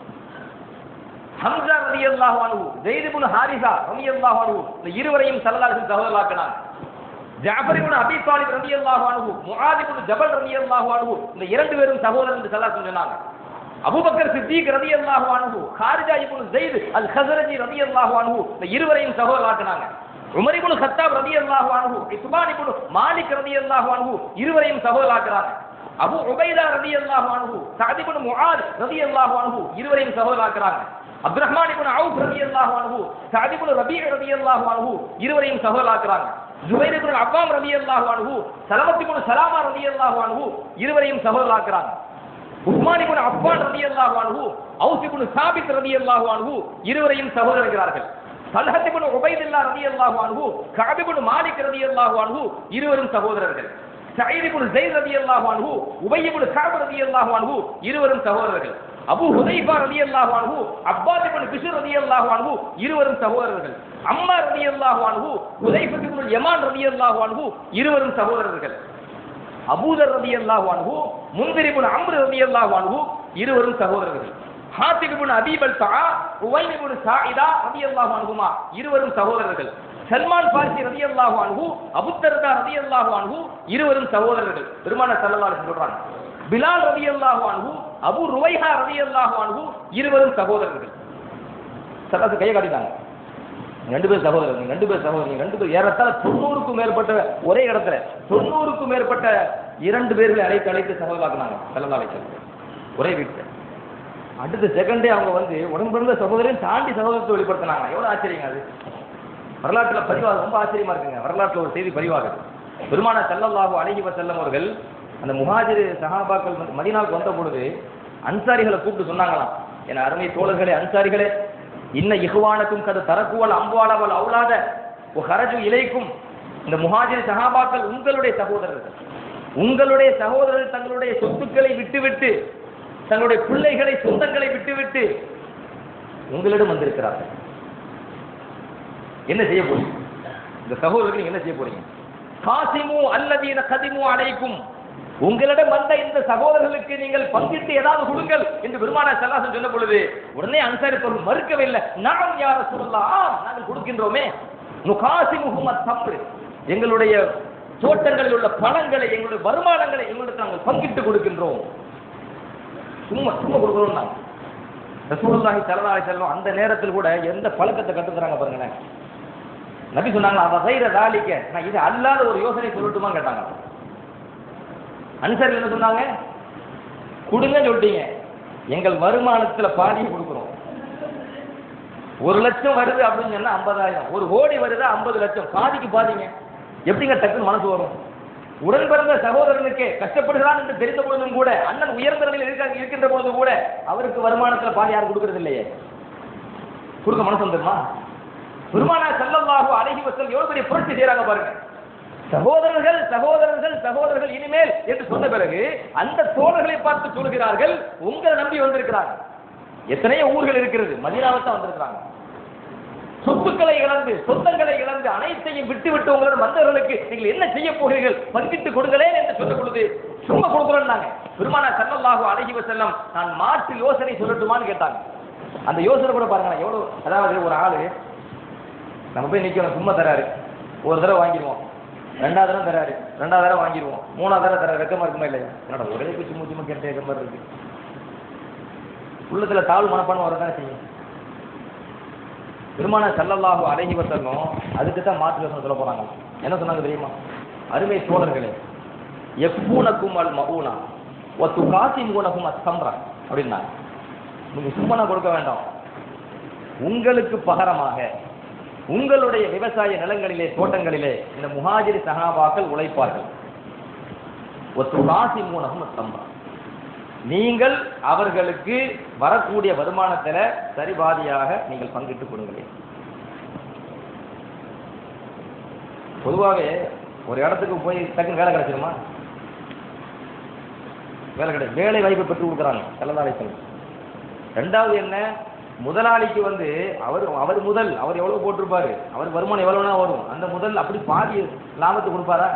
A: ஹம்ஸா ரலியல்லாஹு அன்ஹு, ஸைத் இப்னு ஹாரிஸா ரலியல்லாஹு அன்ஹு, இந்த இருவரையும் ஸல்லல்லாஹு அலைஹி வஸல்லம் சகோதரர்களாக்கினாங்க. ஜாஃபர் இப்னு அபீ தாலிப் ரலியல்லாஹு அன்ஹு, முஆத் இப்னு ஜபல் ரலியல்லாஹு அன்ஹு, இந்த இரண்டு பேரும் சகோதரர்கள் என்று ஸல்லல்லாஹு அலைஹி சொன்னாங்க. அபூபக்கர் சித்திக் ரலியல்லாஹு அன்ஹு, ஹாரிஜா இப்னு ஸைத் அல் ஹஸரஜி ரலியல்லாஹு அன்ஹு, இந்த இருவரையும் சகோதரர்களாக்கினாங்க. உமர் இப்னு கத்தாப் ரலியல்லாஹு அன்ஹு, இத்பான் இப்னு மாலிக் ரலியல்லாஹு அன்ஹு, இருவரையும் சகோதரர்களாக்குறாங்க. அபூ உபைதா ரலியல்லாஹு அன்ஹு, சஅத் இப்னு முஆத் ரலியல்லாஹு அன்ஹு, இருவரையும் சகோதரர்களாக்குறாங்க. அப்துர்ரஹ்மான் இப்னு அவுஃப் ரலியல்லாஹு அன்ஹு, சஅத் இப்னு ரபீ ரலியல்லாஹு அன்ஹு, இருவரையும் சகோதரர்களாக்குறாங்க. ஜுபைர் இப்னு அவ்வாம் ரலியல்லாஹு அன்ஹு, சலமத் இப்னு சலாமா ரலியல்லாஹு அன்ஹு, இருவரையும் சகோதரர்களாக்குறாங்க. உஸ்மான் இப்னு அஃபான் ரலியல்லாஹு அன்ஹு, ஔஸ் இப்னு சாபித் ரலியல்லாஹு அன்ஹு, இருவரையும் சகோதரர்களார்கள். தல்ஹத் இப்னு உபைதுல்லாஹ் ரலியல்லாஹு அன்ஹு, கஅப் இப்னு மாலிக் ரலியல்லாஹு அன்ஹு, இருவரும் சகோதரர்கள். சயீத் இப்னு ஸைத் ரலியல்லாஹு அன்ஹு, உபய் இப்னு கஅப் ரலியல்லாஹு அன்ஹு, இருவரும் சகோதரர்கள். அபூ ஹுதைஃபா ரலியல்லாஹு அன்ஹு, அப்பாஸ் இப்னு பிஷ்ர் ரலியல்லாஹு அன்ஹு, இருவரும் சகோதரர்கள். அம்மார் ரலியல்லாஹு அன்ஹு, ஹுதைஃபா இப்னு யமான் ரலியல்லாஹு அன்ஹு, இருவரும் சகோதரர்கள். அபூதர் ரலியல்லாஹு அன்ஹு, முன்திர் இப்னு அம்ர் ரலியல்லாஹு அன்ஹு, இருவரும் சகோதரர்கள். ஹாத்திப் இப்னு அபீ பல்தா, உவைன் இப்னு சாயிதா ரலியல்லாஹு அன்ஹுமா, இருவரும் சகோதரர்கள். சல்மான் ஃபாரிஸி ரலியல்லாஹு அன்ஹு, அபூ தர்தா ரலியல்லாஹு அன்ஹு, இருவரும் சகோதரர்கள். பெருமானார் ஸல்லல்லாஹு அலைஹி வஸல்லம் சொல்றாங்க. பிலால் ரலியல்லாஹு அன்ஹு, அபூ ருவைஹா ரலியல்லாஹு அன்ஹு, இருவரும் சகோதரர்கள். ஸல்லல்லாஹு கையை காட்டிட்டாங்க. ரெண்டு பேர் சகோதரர்கள், ரெண்டு பேர் சகோதரர்கள், ரெண்டு பேர் ஏறத்தாழ தொண்ணூறுக்கும் மேற்பட்ட ஒரே இடத்துல தொண்ணூறுக்கும் மேற்பட்ட இரண்டு பேர்களை அழைத்து அழைத்து சகோதரர்களாக்குனாங்க ஸல்லல்லாஹு அலைஹி வஸல்லம் ஒரே வீட்டில். அடுத்த செகண்டே அவங்க வந்து உடன்பிறந்த சகோதரையும் தாண்டி சகோதரத்தை வெளிப்படுத்தினாங்க. எவ்வளவு ஆச்சரியங்க அது! வரலாற்றில் பதிவாக ரொம்ப ஆச்சரியமா இருக்குங்க. வரலாற்றில் ஒரு செய்தி பதிவாகுது. பெருமானார் ஸல்லல்லாஹு அலைஹி வஸல்லம் அவர்கள் அந்த முஹாஜிர் சஹாபாக்கள் மதீனாவுக்கு வந்த பொழுது அன்சாரிகளை கூப்பிட்டு சொன்னாங்களாம், என் அருமை தோழர்களே, அன்சாரிகளே, இன்ன இஹ்வானக்கும் கது தரக்குவல் அம்பாலவல் அவுலாத ஹரஜு இலைக்கும், இந்த முஹாஜிர் சஹாபாக்கள் உங்களுடைய சகோதரர்கள். உங்களுடைய சகோதரர்கள் தங்களுடைய சொத்துக்களை விட்டுவிட்டு, தங்களுடைய பிள்ளைகளை சொந்தங்களை விட்டுவிட்டு உங்களிடம் வந்திருக்கிறார்கள். என்ன செய்ய போறீங்க? இந்த சகோதரர்கள் என்ன செய்ய போறீங்க? காசிமு அல்லதீன கதிமு அலைக்கும், உங்களிடம் வந்த இந்த சகோதரர்களுக்கு நீங்கள் பங்கிட்டு ஏதாவது கொடுங்கள் என்று பெருமானார் ஸல்லல்லாஹு அலைஹி வஸல்லம் சொன்ன பொழுது உடனே அன்சாரி தோழர்கள் மறுக்கவில்லை. நாம் யா ரசூலல்லாஹ், நாங்கள் கொடுக்கின்றோமே. நுகாசிமுஹும் அத்-தம்ர், எங்களுடைய தோட்டங்களில் உள்ள பழங்களை, எங்களுடைய வருமானங்களை எங்களுக்கு நாங்கள் பங்கிட்டு கொடுக்கின்றோம். சும்மா சும்மா கொடுக்குறோம். நாங்கள் ரசூலுல்லாஹி ஸல்லல்லாஹு அலைஹி வஸல்லம் அந்த நேரத்தில் கூட எந்த பழக்கத்தை கற்றுக்கிறாங்க பாருங்களேன். நபி சொன்னாங்க, அவ கைர தாலிக்க, நான் இது அல்லாத ஒரு யோசனை சொல்லட்டுமா கேட்டாங்க. அன்சாரி என்ன சொன்னாங்க? கொடுங்க சொல்லிட்டீங்க, எங்கள் வருமானத்துல பாதியை கொடுக்குறோம். ஒரு லட்சம் வருது அப்படின்னு சொன்னா ஐம்பதாயிரம், ஒரு கோடி வருதா ஐம்பது லட்சம், பாதிக்கு பாதிங்க. எப்படிங்க டக்குன்னு மனசு வரும்? உடன் பிறந்த சகோதரனுக்கு கஷ்டப்படுகிறான் என்று தெரிந்த பொழுதும் கூட, அண்ணன் உயர்ந்த நிலையில் இருக்க இருக்கின்ற பொழுது கூட அவருக்கு வருமானத்துல பாதி யாரும் கொடுக்கறது இல்லையே. கொடுக்க மனசு வந்துருமா? பெருமானார் ஸல்லல்லாஹு அலைஹி வஸல்லம் எவ்வளவு பெரிய புரட்சி செய்யறாங்க பாருங்க. சகோதரர்கள் சகோதரர்கள் சகோதரர்கள் இனிமேல் என்று சொன்ன பிறகு அந்த தோழர்களை பார்த்து சொல்கிறார்கள், உங்களை நம்பி வந்திருக்கிறார்கள். எத்தனையோ ஊர்கள் இருக்கிறது, மதீனாவை தான் வந்திருக்கிறாங்க. சொத்துக்களை இழந்து, சொந்தங்களை இழந்து, அனைத்தையும் விட்டு விட்டு உங்களிடம் வந்தவர்களுக்கு நீங்கள் என்ன செய்ய போகிறீர்கள், பங்கிட்டு கொடுங்களேன் என்று சொல்லும் பொழுது சும்மா கொடுக்குறோம்னாங்க. பெருமானார் ஸல்லல்லாஹு அலைஹி வஸல்லம், நான் மாற்று யோசனை சொல்லட்டுமான்னு கேட்டாங்க. அந்த யோசனை கூட பாருங்க எவ்வளவு. அதாவது ஒரு ஆளு நம்ம போய் நிற்கணும், சும்மா தராரு, ஒரு தடவை வாங்கிடுவோம், ரெண்டாவது தடவை தராரு, ரெண்டாவது தடவை வாங்கிடுவோம், மூணாவது தடவை தர வெக்கமா இருக்குமா இல்லையா? என்னோட ஒரே குச்சி மூச்சு மூச்சு கேட்ட மாதிரி இருக்கு. உள்ளத்துல தாழ்வு மனப்பான்மை வரதானே செய்யும். பெருமானார் ஸல்லல்லாஹு அலைஹி வஸல்லம் அதுக்கு தான் மாற்று யோசனை சொல்ல போறாங்க. என்ன சொன்னாங்க தெரியுமா? அருமை தோழர்களே, எஃபூனக்கும் அல் மஊனா வ துகாசிமுனகும் அஸ்-சம்ரா அப்படின்னாங்க. நீங்க சும்மா கொடுக்க வேண்டாம், உங்களுக்கு பகரமாக உங்களுடைய விவசாய நிலங்களிலே, தோட்டங்களிலே இந்த முஹாஜிர் சஹாபாக்கள் உழைப்பார்கள். வ துகாசிமுனகும் அஸ்-சம்ரா, நீங்கள் அவர்களுக்கு வரக்கூடிய வருமானத்தில் சரிபாதியாக நீங்கள் பங்கிட்டு கொடுங்களேன். பொதுவாகவே ஒரு இடத்துக்கு போய் டக்குன்னு வேலை கிடைச்சிருமா? வேலை கிடையாது, வேலை வாய்ப்பை பெற்று கொடுக்குறாங்க ஸல்லல்லாஹு அலைஹி வஸல்லம். ரெண்டாவது என்ன, முதலாளிக்கு வந்து அவர் அவர் முதல் அவர் எவ்வளவு போட்டிருப்பாரு, அவர் வருமானம் எவ்வளவுனா வரும், அந்த முதல் அப்படி பாதி லாபத்தை கொடுப்பாரா?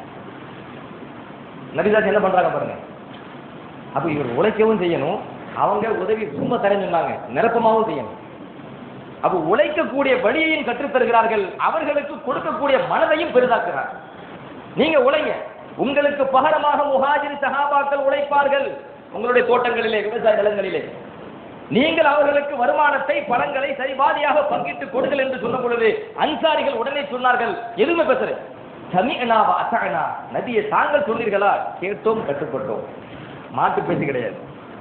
A: நபிதாஸ் என்ன பண்றாங்க பாருங்க. அப்ப இவர் உழைக்கவும் செய்யணும், அவங்க உதவி சும்மா தரேன்னு சொன்னாங்க, நிரப்பமாகவும் செய்யணும். அப்ப உழைக்கக்கூடிய வழியையும் கற்றுத்தருகிறார்கள், அவர்களுக்கு கொடுக்கக்கூடிய மனதையும் பெரிதாக்குறார். நீங்க உழைங்க, உங்களுக்கு பகரமாக முஹாஜிர் சஹாபாக்கள் உழைப்பார்கள். உங்களுடைய தோட்டங்களிலே, விவசாய நிலங்களிலே நீங்கள் அவர்களுக்கு வருமானத்தை, பணங்களை சரிபாதியாக பங்கிட்டு கொடுங்கள் என்று சொன்ன பொழுது அன்சாரிகள் உடனே சொன்னார்கள், எதுவுமே பேசுறேன், சமிஅனா வ அஸஅனா, நபியே தாங்கள் சொன்னீர்களா, கேட்டோம் கட்டுப்பட்டோம். மாட்டு பேச்சு கிடையாது.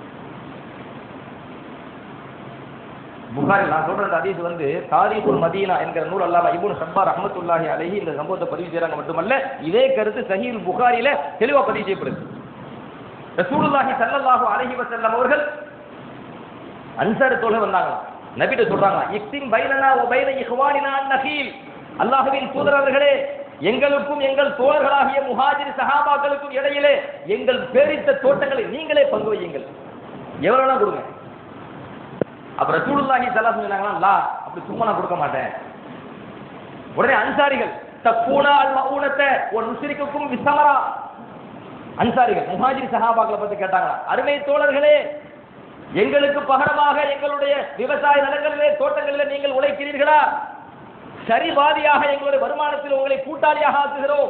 A: புகாரி நான் சொல்ற அந்த ஹதீஸ் வந்து தாரீகுல் மதீனா என்கிற நூல் அல்லாம இப்னு ஹப்பார் ரஹ்மத்துல்லாஹி அலைஹி இந்த சம்பவத்தை பதிவு செய்றாங்க. மட்டுமல்ல, இதே கருத்து சஹீஹ் புகாரில தெளிவா பதிவு செய்யப்படுது. ரசூலுல்லாஹி ஸல்லல்லாஹு அலைஹி வஸல்லம் அவர்கள் அன்சார் தோழ வந்தாங்க, நபிட்ட சொல்றாங்க, இக்திம் பைனனா வ பைன இஹ்வானினா அன்-நஹீல், அல்லாஹ்வின் தூதர் அவர்களே, எங்களுக்கும் எங்கள் தோழர்களாகிய முஹாஜிர் சஹாபாக்களுக்கும் இடையிலே எங்கள் பேரித்த தோட்டங்களை நீங்களே பங்கு வையுங்கள், எவ்வளவுனா கொடுங்க. அப்ப ரசூலுல்லாஹி ஸல்லல்லாஹு அலைஹி வஸல்லம் சொன்னாங்களா, அப்படி சும்மா நான் கொடுக்க மாட்டேன். உடனே அன்சாரிகள் தப்பூனா அல் மஊனத வ நுஸ்ரிகுக்கும் பிஸமரா, அன்சாரிகள் முஹாஜிர் சஹாபாக்களை பத்தி கேட்டாங்க, அருமை தோழர்களே, எங்களுக்கு பகரமாக எங்களுடைய விவசாய நிலங்களிலே, தோட்டங்களிலே நீங்கள் உழைக்கிறீர்களா, சரிபாதியாக எங்களுடைய வருமானத்தில் உங்களை கூட்டாளியாக ஆக்குகிறோம்.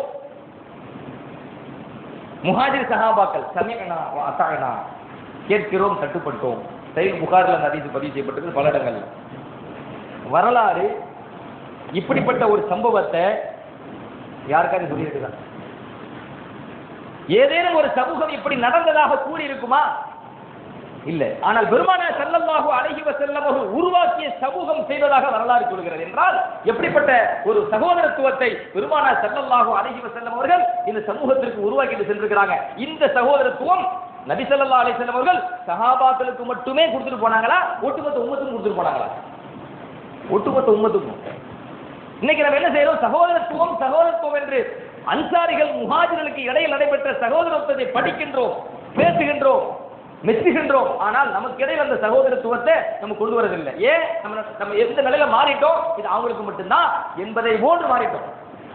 A: முஹாஜிர் சஹாபாக்கள் சமிஅனா வ அஸஅனா, கேட்கிறோம் கட்டுப்பட்டோம். சஹீஹ் புகாரில அந்த ஹதீஸ் பதிவு செய்யப்பட்டிருக்கு பல இடங்கள். வரலாறு இப்படிப்பட்ட ஒரு சம்பவத்தை யாருக்காவது சொல்லியிருக்குதா? ஏதேனும் ஒரு சமூகம் இப்படி நடந்ததாக கூறி இருக்குமா? இல்லை. ஆனால் பெருமானார் ஸல்லல்லாஹு அலைஹி வஸல்லம் அவர்கள் உருவாக்கிய சமூகம் செய்வதாக வரலாறு சொல்கிறது என்றால் எப்படிப்பட்ட ஒரு சகோதரத்துவத்தை பெருமானார் ஸல்லல்லாஹு அலைஹி வஸல்லம் அவர்கள் இந்த சமூகத்திற்கு உருவாக்கிட்டு சென்றிருக்கிறாங்க. இந்த சகோதரத்துவம் நபி ஸல்லல்லாஹு அலைஹி வஸல்லம் அவர்கள் சஹாபாக்களுக்கு மட்டுமே கொடுத்துட்டு போனாங்களா, ஒட்டுமொத்த உம்மத்துக்கும் கொடுத்துட்டு போனாங்களா? ஒட்டுமொத்த உம்மத்துக்கும். இன்னைக்கு நம்ம என்ன செய்யறோம், சகோதரத்துவம் சகோதரத்துவம் என்று அன்சாரிகள் முஹாஜிர்களுக்கு இடையில் நடைபெற்ற சகோதரத்துவத்தை படிக்கின்றோம், பேசுகின்றோம், மெச்சுகின்றோம். ஆனால் நமக்கு இடையில் அந்த சகோதரத்துவத்தை நம்ம கொண்டு வரதில்லை. ஏன்? நம்ம நம்ம எந்த நிலையில மாறிட்டோம், இது அவங்களுக்கு மட்டும்தான் என்பதை போன்று மாறிட்டோம்.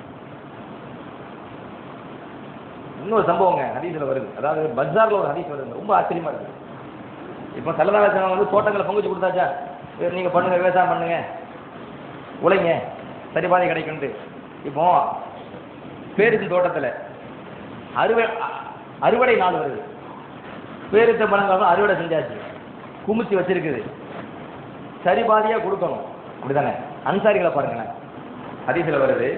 A: இன்னொரு சம்பவங்க ஹதீஸ்ல வருது, அதாவது பஜார்ல ஒரு ஹதீஸ் வருது, ரொம்ப ஆச்சரியமா இருக்கு. இப்போ சல்லல்லாஹு வந்து தோட்டங்களை பங்குச்சு கொடுத்தாச்சா, நீங்க பண்ணுங்க, விவசாயம் பண்ணுங்க, உழைங்க, சரிபாதை கிடைக்குண்டு. இப்போ பேரிச்சம் தோட்டத்தில் அறுவடை அறுவடை நாள் வருது, பேரிச்ச பழங்கள் அறுவடை செஞ்சாச்சு, குமிச்சு வச்சிருக்குது, சரிபாதியா கொடுக்கணும், அப்படிதானே? அன்சாரிகளை பாருங்களேன், ஹதீஸ்ல வருது,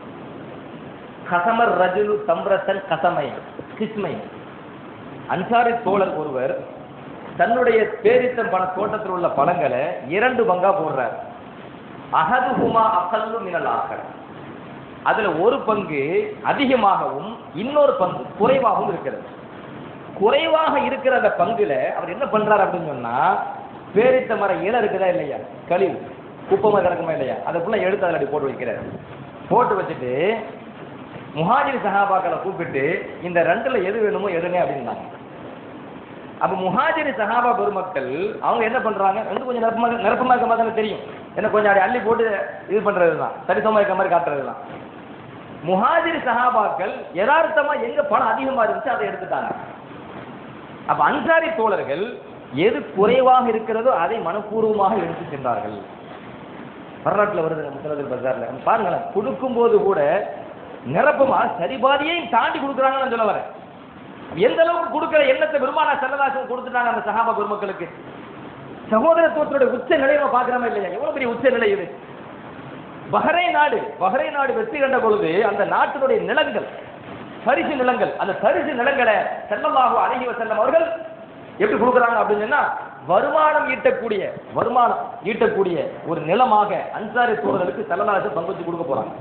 A: கசமர் ரஜுலு தம்ரத்தன் கசமை கிஸ்மை, அன்சாரி தோழர் ஒருவர் தன்னுடைய பேரித்தம் பண தோட்டத்தில் உள்ள பழங்களை இரண்டு பங்கா போடுறார். அஹதுஹுமா அகல்லு மினல் ஆகர், அதுல ஒரு பங்கு அதிகமாகவும் இன்னொரு பங்கு குறைவாகவும் இருக்கிறது. குறைவாக இருக்கிற அந்த பங்குல அவர் என்ன பண்றாரு அப்படின்னு சொன்னா, பேரித்த மர இலை இருக்குதா இல்லையா, கழிவு குப்பமா கிடக்குமா இல்லையா, அதை ஃபுல்லா எடுத்து அதில் அப்படி போட்டு வைக்கிறார். போட்டு வச்சுட்டு முஹாஜிர் சஹாபாக்களை கூப்பிட்டு இந்த ரெண்டுல எது வேணுமோ எடுங்க அப்படின்னாங்க. அப்ப முஹாஜிர் சஹாபா பெருமக்கள் அவங்க என்ன பண்றாங்க, ரெண்டு கொஞ்சம் நிரப்பமாக நிரப்பமாக இருக்க மாதிரி தெரியும், என்ன கொஞ்சம் அப்படி அள்ளி போட்டு இது பண்றதுதான், சரிசமா இருக்க மாதிரி காட்டுறதுதான். முஹாஜிர் சஹாபாக்கள் யதார்த்தமா எங்க பணம் அதிகமா இருந்துச்சு அதை எடுத்துட்டாங்க. அப்ப அன்சாரி தோழர்கள் எது குறைவாக இருக்கிறதோ அதை மனப்பூர்வமாக எடுத்து சென்றார்கள். வரலாற்றுல வருது முஸ்லிம் பஜார்ல பாருங்களேன், கொடுக்கும் போது கூட நிரப்பமா சரிபாதியையும் தாண்டி கொடுக்குறாங்கன்னு சொல்ல வரேன். எந்த அளவுக்கு கொடுக்கிற எண்ணத்தை பெருமானார் ஸல்லல்லாஹு அலைஹி கொடுத்துட்டாங்க அந்த சஹாபா பெருமக்களுக்கு. சகோதரத்துவத்துடைய உச்ச நிலையை பார்க்கிறோமா இல்லையா, எவ்வளவு பெரிய உச்ச நிலை இது. பஹ்ரைன் நாடு பஹ்ரைன் நாடு வெற்றி கண்ட பொழுது அந்த நாட்டினுடைய நிலங்கள், பரிசு நிலங்கள், அந்த பரிசு நிலங்களை ஸல்லல்லாஹு அலைஹி வஸல்லம் அவர்கள் எப்படி கொடுக்குறாங்க அப்படின்னு சொன்னா, வருமானம் ஈட்டக்கூடிய வருமானம் ஈட்டக்கூடிய ஒரு நிலமாக அன்சாரி தோழர்களுக்கு ஸல்லல்லாஹு அலைஹி வஸல்லம் பங்கு கொடுக்க போறாங்க,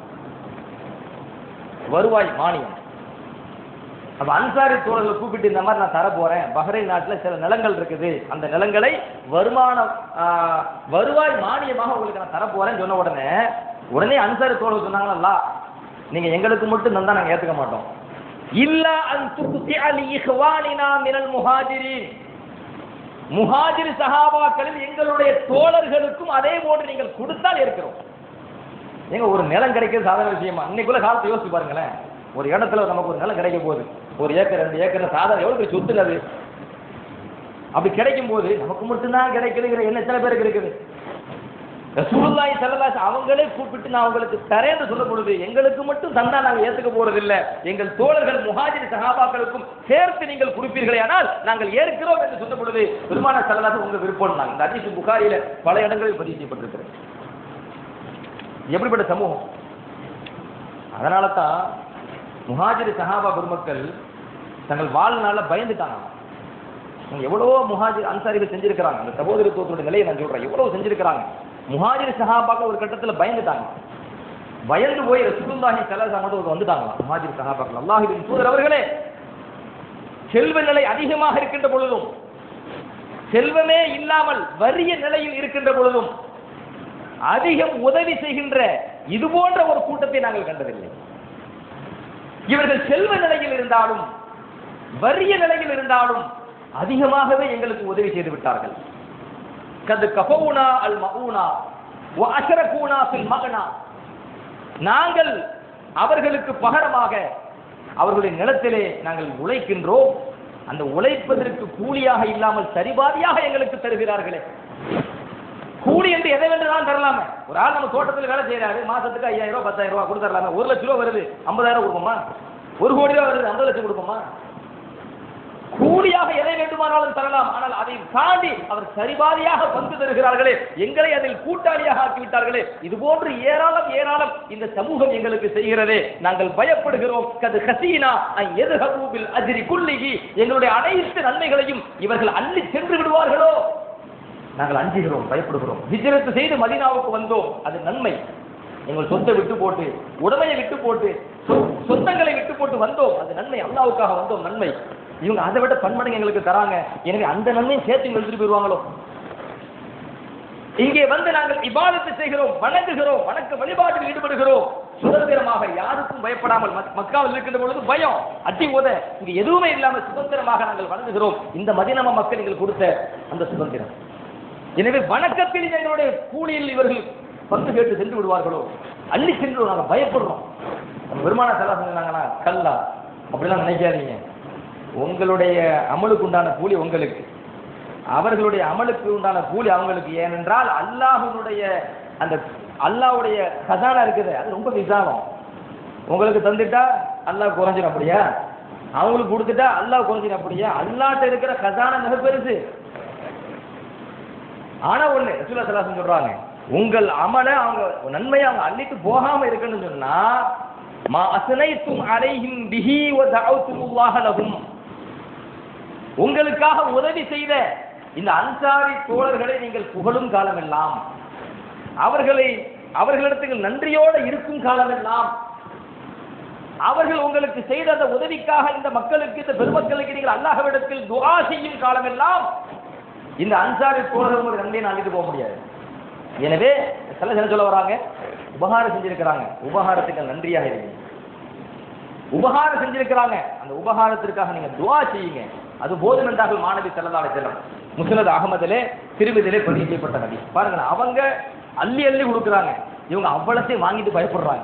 A: வருவாய் மானியம். அப்ப அன்சாரி தோழர்களை கூப்பிட்டு இந்த மாதிரி நான் தர போறேன், பஹ்ரைன் நாட்டில் சில நிலங்கள் இருக்குது, அந்த நிலங்களை வருமானம் வருவாய் மானியமாக உங்களுக்கு நான் தர போறேன்னு சொன்ன உடனே உடனே அன்சாரி தோழர்கள் சொன்னாங்களா, நீங்க எங்களுக்கு மட்டும் தந்தா நாங்க ஏத்துக்க மாட்டோம், இல்லா அன் துக்திஅ லி இஹ்வானினா மினல் முஹாஜிரின், முஹாஜிர் சஹாபாக்களில் எங்களுடைய தோழர்களுக்கும் அதே போன்று நீங்கள் கொடுத்தால் இருக்கிறோம். எங்க ஒரு நிலம் கிடைக்கிறது சாதாரண விஷயமா? இன்னைக்குள்ள காலத்தை யோசிச்சு பாருங்களேன், ஒரு இடத்துல நமக்கு ஒரு நிலம் கிடைக்கும் போது ஒரு ஏக்கர் ரெண்டு ஏக்கர் சாதாரண எவ்வளவு பெரிய சொத்து அது. அப்படி கிடைக்கும் போது நமக்கு மட்டும்தான் கிடைக்குதுங்கிற என்ன சில பேருக்கு இருக்குது. ரசூலுல்லாஹி ஸல்லல்லாஹு அலைஹி அவங்களே கூப்பிட்டு நான் உங்களுக்கு தரேன்னு சொல்ல பொழுது எங்களுக்கு மட்டும் தந்தா நாங்கள் ஏத்துக்க போறதில்ல, எங்கள் தோழர்கள் முஹாஜிர் சஹாபாக்களுக்கும் சேர்த்து நீங்கள் கொடுப்பீர்களே ஆனால் நாங்கள் ஏற்கிறோம் என்று சொன்ன பொழுது பெருமானார் ஸல்லல்லாஹு அலைஹி உங்க விருப்பம் நாங்கள். இந்த ஹதீஸ் புகாரியில பல இடங்களில் பதிவு செய்யப்பட்டிருக்கிறது. எப்படிப்பட்ட சமூகம்! அதனால தான் முஹாஜிர் சஹாபா பெருமக்கள் தங்கள் வாழ்நாள பயந்துட்டாங்க. எவ்வளவோ முஹாஜிர் அன்சாரிகள் செஞ்சிருக்கிறாங்க. அந்த சகோதரத்துவத்தோட நிலையை நான் சொல்றேன், எவ்வளவு செஞ்சிருக்கிறாங்க. முஹாஜிர் சஹாபாக்கள் ஒரு கட்டத்தில் பயந்துட்டாங்க. பயந்து போய் ரசூலுல்லாஹி ஸல்லல்லாஹு அலைஹி வஸல்லம் வந்துட்டாங்க. முஹாஜிர் சஹாபாக்கள், அல்லாஹ்வின் தூதர் அவர்களே, செல்வ நிலை அதிகமாக இருக்கின்ற பொழுதும் செல்வமே இல்லாமல் வறிய நிலையில் இருக்கின்ற பொழுதும் அதிகம் உதவி செய்கின்ற இது போன்ற ஒரு கூட்டத்தை நாங்கள் கண்டதில்லை. இவர்கள் செல்வ நிலையில் இருந்தாலும் வறிய நிலையில் இருந்தாலும் அதிகமாகவே எங்களுக்கு உதவி செய்து விட்டார்கள். கது கஃபவுனா அல் மஊனா வ அஷரகூனா ஃபில் மகனா, நாங்கள் அவர்களுக்கு பகரமாக அவர்களுடைய நிலத்திலே நாங்கள் உழைக்கின்றோம், அந்த உழைப்பதற்கு கூலியாக இல்லாமல் சரிபாதியாக எங்களுக்கு தருகிறார்களே. கூலி என்று எதை வேண்டுதான் தரலாமே. ஒரு ஆள் நம்ம தோட்டத்தில் வேலை செய்யறாரு, மாசத்துக்கு ஐயாயிரம் ரூபாய் பத்தாயிரம் ரூபாய் கொடுத்துடலாமே. ஒரு லட்சம் ரூபாய் வருது, ஐம்பதாயிரம் கொடுப்போமா? ஒரு கோடி ரூபாய் வருது, ஐம்பது லட்சம் கொடுப்போமா? கூலியாக எதை வேண்டுமானாலும் தரலாம். ஆனால் அதை தாண்டி அவர் சரிபாதியாக பங்கு தருகிறார்களே, எங்களை அதில் கூட்டாளியாக ஆக்கிவிட்டார்களே. இது போன்று ஏராளம் ஏராளம் இந்த சமூகம் எங்களுக்கு செய்கிறதே. நாங்கள் பயப்படுகிறோம். கது ஹசீனா எதுஹபு பில் அஜ்ரி குல்லிஹி, எங்களுடைய அனைத்து நன்மைகளையும் இவர்கள் அள்ளி சென்று விடுவார்களோ, நாங்கள் அஞ்சுகிறோம், பயப்படுகிறோம். ஹிஜ்ரத் செய்து மதீனாவுக்கு வந்தோம், அது நன்மை. எங்கள் சொத்தை விட்டு போட்டு, உடமையை விட்டு போட்டு, சொந்தங்களை விட்டு போட்டு வந்தோம், அது நன்மை. அல்லாஹ்வுக்காக வந்தோம், நன்மை. இவங்க அதை விட பன்மடங்கு எங்களுக்கு தராங்க, எனவே அந்த நன்மையும் சேர்த்து எடுத்துட்டு போயிருவாங்களோ. இங்கே வந்து நாங்கள் இபாதத்து செய்கிறோம், வணங்குகிறோம், வணக்க வழிபாட்டில் ஈடுபடுகிறோம், சுதந்திரமாக யாருக்கும் பயப்படாமல். மக்காவில் இருக்கின்ற பொழுது பயம், அட்டி உத, இங்க எதுவுமே இல்லாமல் சுதந்திரமாக நாங்கள் வணங்குகிறோம். இந்த மதீனா மக்கள் எங்களுக்கு கொடுத்த அந்த சுதந்திரம். எனவே வணக்கத்தில் எங்களுடைய கூலியில் இவர்கள் பங்கு கேட்டு சென்று விடுவார்களோ, அள்ளி சென்று நாங்கள் பயப்படுறோம். பெருமானார் ஸல்லல்லாஹு அலைஹி சொன்னாங்கன்னா, கல்லா அப்படிலாம் நினைக்காதீங்க. உங்களுடைய அமலுக்கு உண்டான கூலி உங்களுக்கு, அவர்களுடைய அமலுக்கு உண்டான கூலி அவங்களுக்கு. ஏனென்றால் அல்லாஹ்வுடைய அந்த அல்லாஹ்வுடைய கசானா இருக்குது, அது ரொம்ப விசாலம். உங்களுக்கு தந்துட்டா அல்லாஹ் குறைஞ்சிடும் அப்படியா, அவங்களுக்கு கொடுத்துட்டா அல்லாஹ் குறைஞ்சிடும் அப்படியா? அல்லாஹ்ட்ட இருக்கிற கசானா மிக பெருசு. ஆனா ஒண்ணு ரசூலுல்லாஹி ஸல்லல்லாஹு அலைஹி வஸல்லம் சொல்றாங்க, உங்கள் அமலை அவங்க நன்மையை அவங்க அள்ளிட்டு போகாம இருக்குன்னு சொன்னா, மா அஸ்னைத்தும் அலைஹிம் பிஹி வ தஅவுதுல்லாஹ லஹும், உங்களுக்காக உதவி செய்த இந்த அன்சாரி தோழர்களை நீங்கள் புகழும் காலமெல்லாம், அவர்களை அவர்களிடத்தில் நன்றியோடு இருக்கும் காலமெல்லாம், அவர்கள் உங்களுக்கு செய்த அந்த உதவிக்காக இந்த மக்களுக்கு, இந்த பெருமக்களுக்கு நீங்கள் அல்லாஹ்விடத்தில் துஆ செய்யும் காலமெல்லாம் இந்த அன்சாரி தோழர்கள் ஒரு நன்மையை அள்ளிட்டு போக முடியாது. எனவே சில சில சொல்ல வராங்க, உபகாரம் செஞ்சிருக்கிறாங்க, உபகாரத்துக்கு நன்றியாக இருங்க. உபகாரம் செஞ்சிருக்கிறாங்க, அந்த உபகாரத்திற்காக நீங்க துஆ செய்யுங்க, அது போதும் என்றார்கள் மாணவி ஸல்லல்லாஹு அலைஹி வஸல்லம். முஸ்னத் அஹ்மதிலே திருமிதிலே பதிவு செய்யப்பட்ட நபி. பாருங்க, அவங்க அள்ளி அள்ளி கொடுக்குறாங்க, இவங்க அவ்வளத்தையும் வாங்கிட்டு பயப்படுறாங்க.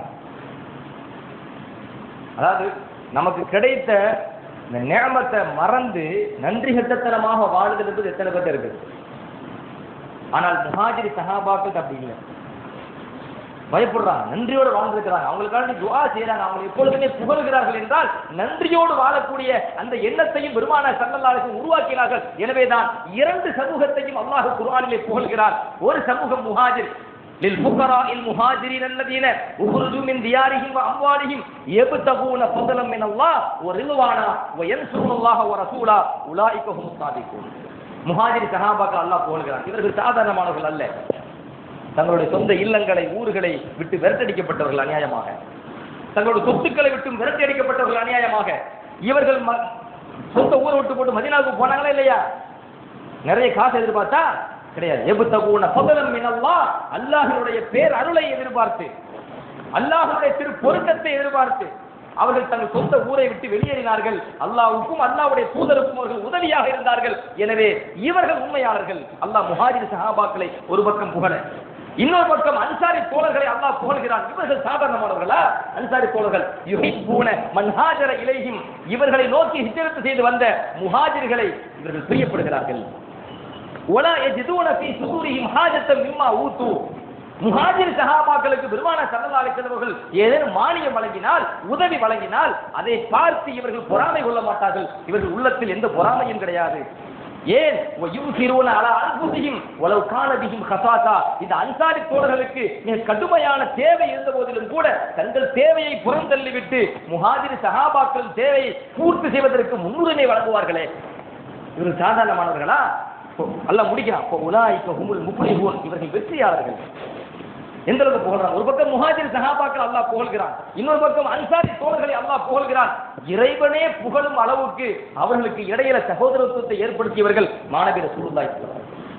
A: அதாவது நமக்கு கிடைத்த இந்த நியமத்தை மறந்து நன்றி கெட்டத்தனமாக வாழுதல் என்பது எத்தனை பேர் இருக்குது. ஆனால் முஹாஜிர் சஹாபாக்கள் அப்படி இல்லை, பயப்படுறாங்க, நன்றியோடு வாழ்ந்திருக்கிறாங்க, அவங்களுக்காக துஆ செய்யறாங்க, அவங்க எப்பொழுதுமே புகழ்கிறார்கள் என்றால் நன்றியோடு வாழக்கூடிய அந்த எண்ணத்தையும் பெருமானார் ஸல்லல்லாஹு அலைஹி வஸல்லம் உருவாக்கினார்கள். எனவேதான் இரண்டு சமூகத்தையும் அல்லாஹ் குர்ஆனிலே புகழ்கிறார். ஒரு சமூகம் முஹாஜிர், للفقراء المهاجرين الذين اخرجوا من ديارهم واموالهم يبتغون فضلا من الله ورضوانا وينصرون الله ورسوله اولئك هم الصادقون. முஹாஜிர் சஹாபாக்கள் அல்லாஹ் புகழ்கிறார். இவர்கள் சாதாரணமானவர்கள் அல்ல, தங்களுடைய சொந்த இல்லங்களை ஊர்களை விட்டு விரட்டடிக்கப்பட்டவர்கள் அநியாயமாக, தங்களுடைய சொத்துக்களை விட்டு விரட்டடிக்கப்பட்டவர்கள் அநியாயமாக. இவர்கள் சொந்த ஊரை விட்டு போட்டு மதீனாவுக்கு போனாங்களா இல்லையா? நிறைய காசு எதிர்பார்த்தா கிடையாது. எபுத்தகூன ஃபதலம் மினல்லாஹ், அல்லாஹ்வுடைய பேர் அருளை எதிர்பார்த்து, அல்லாஹ்வுடைய திரு பொருத்தத்தை எதிர்பார்த்து அவர்கள் தங்கள் சொந்த ஊரை விட்டு வெளியேறினார்கள். அல்லாஹ்வுக்கும் அல்லாஹ்வுடைய தூதருக்கும் அவர்கள் உதவியாக இருந்தார்கள். எனவே இவர்கள் உண்மையாளர்கள். அல்லாஹ் முஹாஜிர் சஹாபாக்களை ஒரு பக்கம் புகழ, இன்னொரு பக்கம் அன்சாரி தோழர்களை அல்லாஹ் புகழ்கிறான். இவர்கள் சாதாரணமானவர்களா? அன்சாரி தோழர்கள் யுஹிப்பூன மன் ஹாஜர இலைஹிம், இவர்களை நோக்கி ஹிஜ்ரத் செய்து வந்த முஹாஜிர்களை இவர்கள் பிரியப்படுகிறார்கள். ولا يجدون في صدورهم حاجة مما اوتوا, முஹாஜிர் சஹாபாக்களுக்கு பெருமானார் ஸல்லல்லாஹு அலைஹி வஸல்லம் அவர்கள் ஏதேனும் மானியம் வழங்கினால், உதவி வழங்கினால் அதை பார்த்து இவர்கள் பொறாமை கொள்ள மாட்டார்கள். இவர்கள் உள்ளத்தில் எந்த பொறாமையும் கிடையாது. ஏன் வயுசிரூன அலா அன்ஃபுஸிஹிம் வலவ் கான பிஹிம் ஹஸாஸா, இந்த அன்சாரி தோழர்களுக்கு மிக கடுமையான தேவை இருந்த போதிலும் கூட தங்கள் தேவையை புறந்தள்ளிவிட்டு முஹாஜிர் சஹாபாக்கள் தேவையை பூர்த்தி செய்வதற்கு முன்னுரிமை வழங்குவார்களே, இவர்கள் சாதாரணமானவர்களா? அல்லாஹ் முடிக்கிறான், உலாயிக ஹுமுல் முஃப்லிஹூன், இவர்கள் வெற்றியாளர்கள். எந்த அளவுக்கு புகழ்றான்? ஒரு பக்கம் முஹாஜிர் சஹாபாக்கள் அல்லாஹ் புகழ்கிறான், இன்னொரு பக்கம் அன்சாரி தோழர்களை அல்லாஹ் புகழ்கிறான். இறைவனே புகழும் அளவுக்கு அவர்களுக்கு இடையில சகோதரத்துவத்தை ஏற்படுத்தியவர்கள் மாணவி ரசூலுல்லாஹி ஸல்லல்லாஹு அலைஹி வஸல்லம்.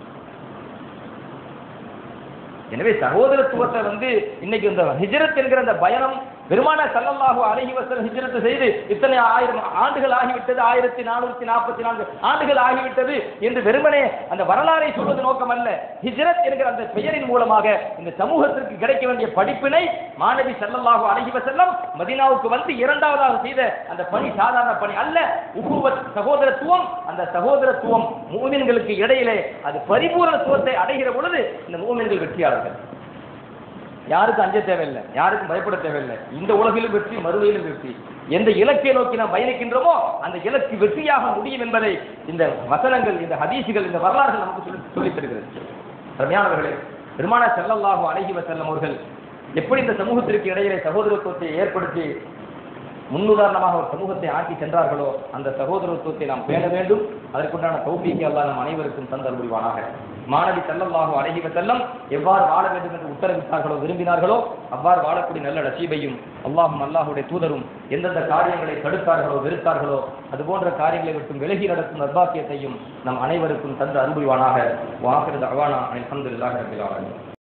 A: எனவே சகோதரத்துவத்தை வந்து இன்னைக்கு இந்த ஹிஜ்ரத் என்கிற அந்த பயணம், பெருமானார் ஸல்லல்லாஹு அலைஹி வஸல்லம் ஹிஜ்ரத் செய்து இத்தனை ஆயிரம் ஆண்டுகள் ஆகிவிட்டது, ஆயிரத்தி நானூற்றி நாற்பத்தி நான்கு ஆண்டுகள் ஆகிவிட்டது என்று வெறுமனே அந்த வரலாறை சொல்வது நோக்கம் அல்ல. ஹிஜ்ரத் என்கிற அந்த பெயரின் மூலமாக இந்த சமூகத்திற்கு கிடைக்க வேண்டிய படிப்பினை மாணவி ஸல்லல்லாஹு அலைஹி வஸல்லம் மதீனாவுக்கு வந்து இரண்டாவதாக செய்த அந்த பணி சாதாரண பணி அல்ல. உஹுவத் சகோதரத்துவம், அந்த சகோதரத்துவம் மூமின்களுக்கு இடையிலே அது பரிபூரணத்துவத்தை அடைகிற பொழுது இந்த மூமின்கள் வெற்றியாளர்கள். யாருக்கும் அஞ்ச தேவையில்லை, யாருக்கும் பயப்பட தேவையில்லை. இந்த உலகிலும் வெற்றி, மறுமையிலும் வெற்றி. எந்த இலக்கை நோக்கி நாம் பயணிக்கின்றோமோ அந்த இலக்கு வெற்றியாக முடியும் என்பதை இந்த வசனங்கள், இந்த ஹதீசுகள், இந்த வரலாறுகள் நமக்கு சொல்லி சொல்லித் தருகிறது. ரம்யானவர்களே, பெருமானார் ஸல்லல்லாஹு அலைஹி வஸல்லம் அவர்கள் எப்படி இந்த சமூகத்திற்கு இடையிலே சகோதரத்துவத்தை ஏற்படுத்தி முன்னுதாரணமாக ஒரு சமூகத்தை ஆக்கி சென்றார்களோ அந்த சகோதரத்துவத்தை நாம் பேண வேண்டும். அதற்குண்டான தௌஃபீக்கை அல்லாஹ் நம் அனைவருக்கும் தந்தருள் புரிவானாக. மாணவி ஸல்லல்லாஹு அலைஹி வஸல்லம் எவ்வாறு வாழ வேண்டும் என்று உத்தரவிட்டார்களோ, விரும்பினார்களோ அவ்வாறு வாழக்கூடிய நல்ல நசீபையும் அல்லாஹும் அல்லாஹுடைய தூதரும் எந்தெந்த காரியங்களை தடுத்தார்களோ, வெறுத்தார்களோ அதுபோன்ற காரியங்களை விட்டு விலகி நடக்கும் நற்பாக்கியத்தையும் நம் அனைவருக்கும் தந்து அருள் புரிவானாக. வாஹிரு தஅவானா அல்ஹம்துலில்லாஹி ரப்பில் ஆலமீன்.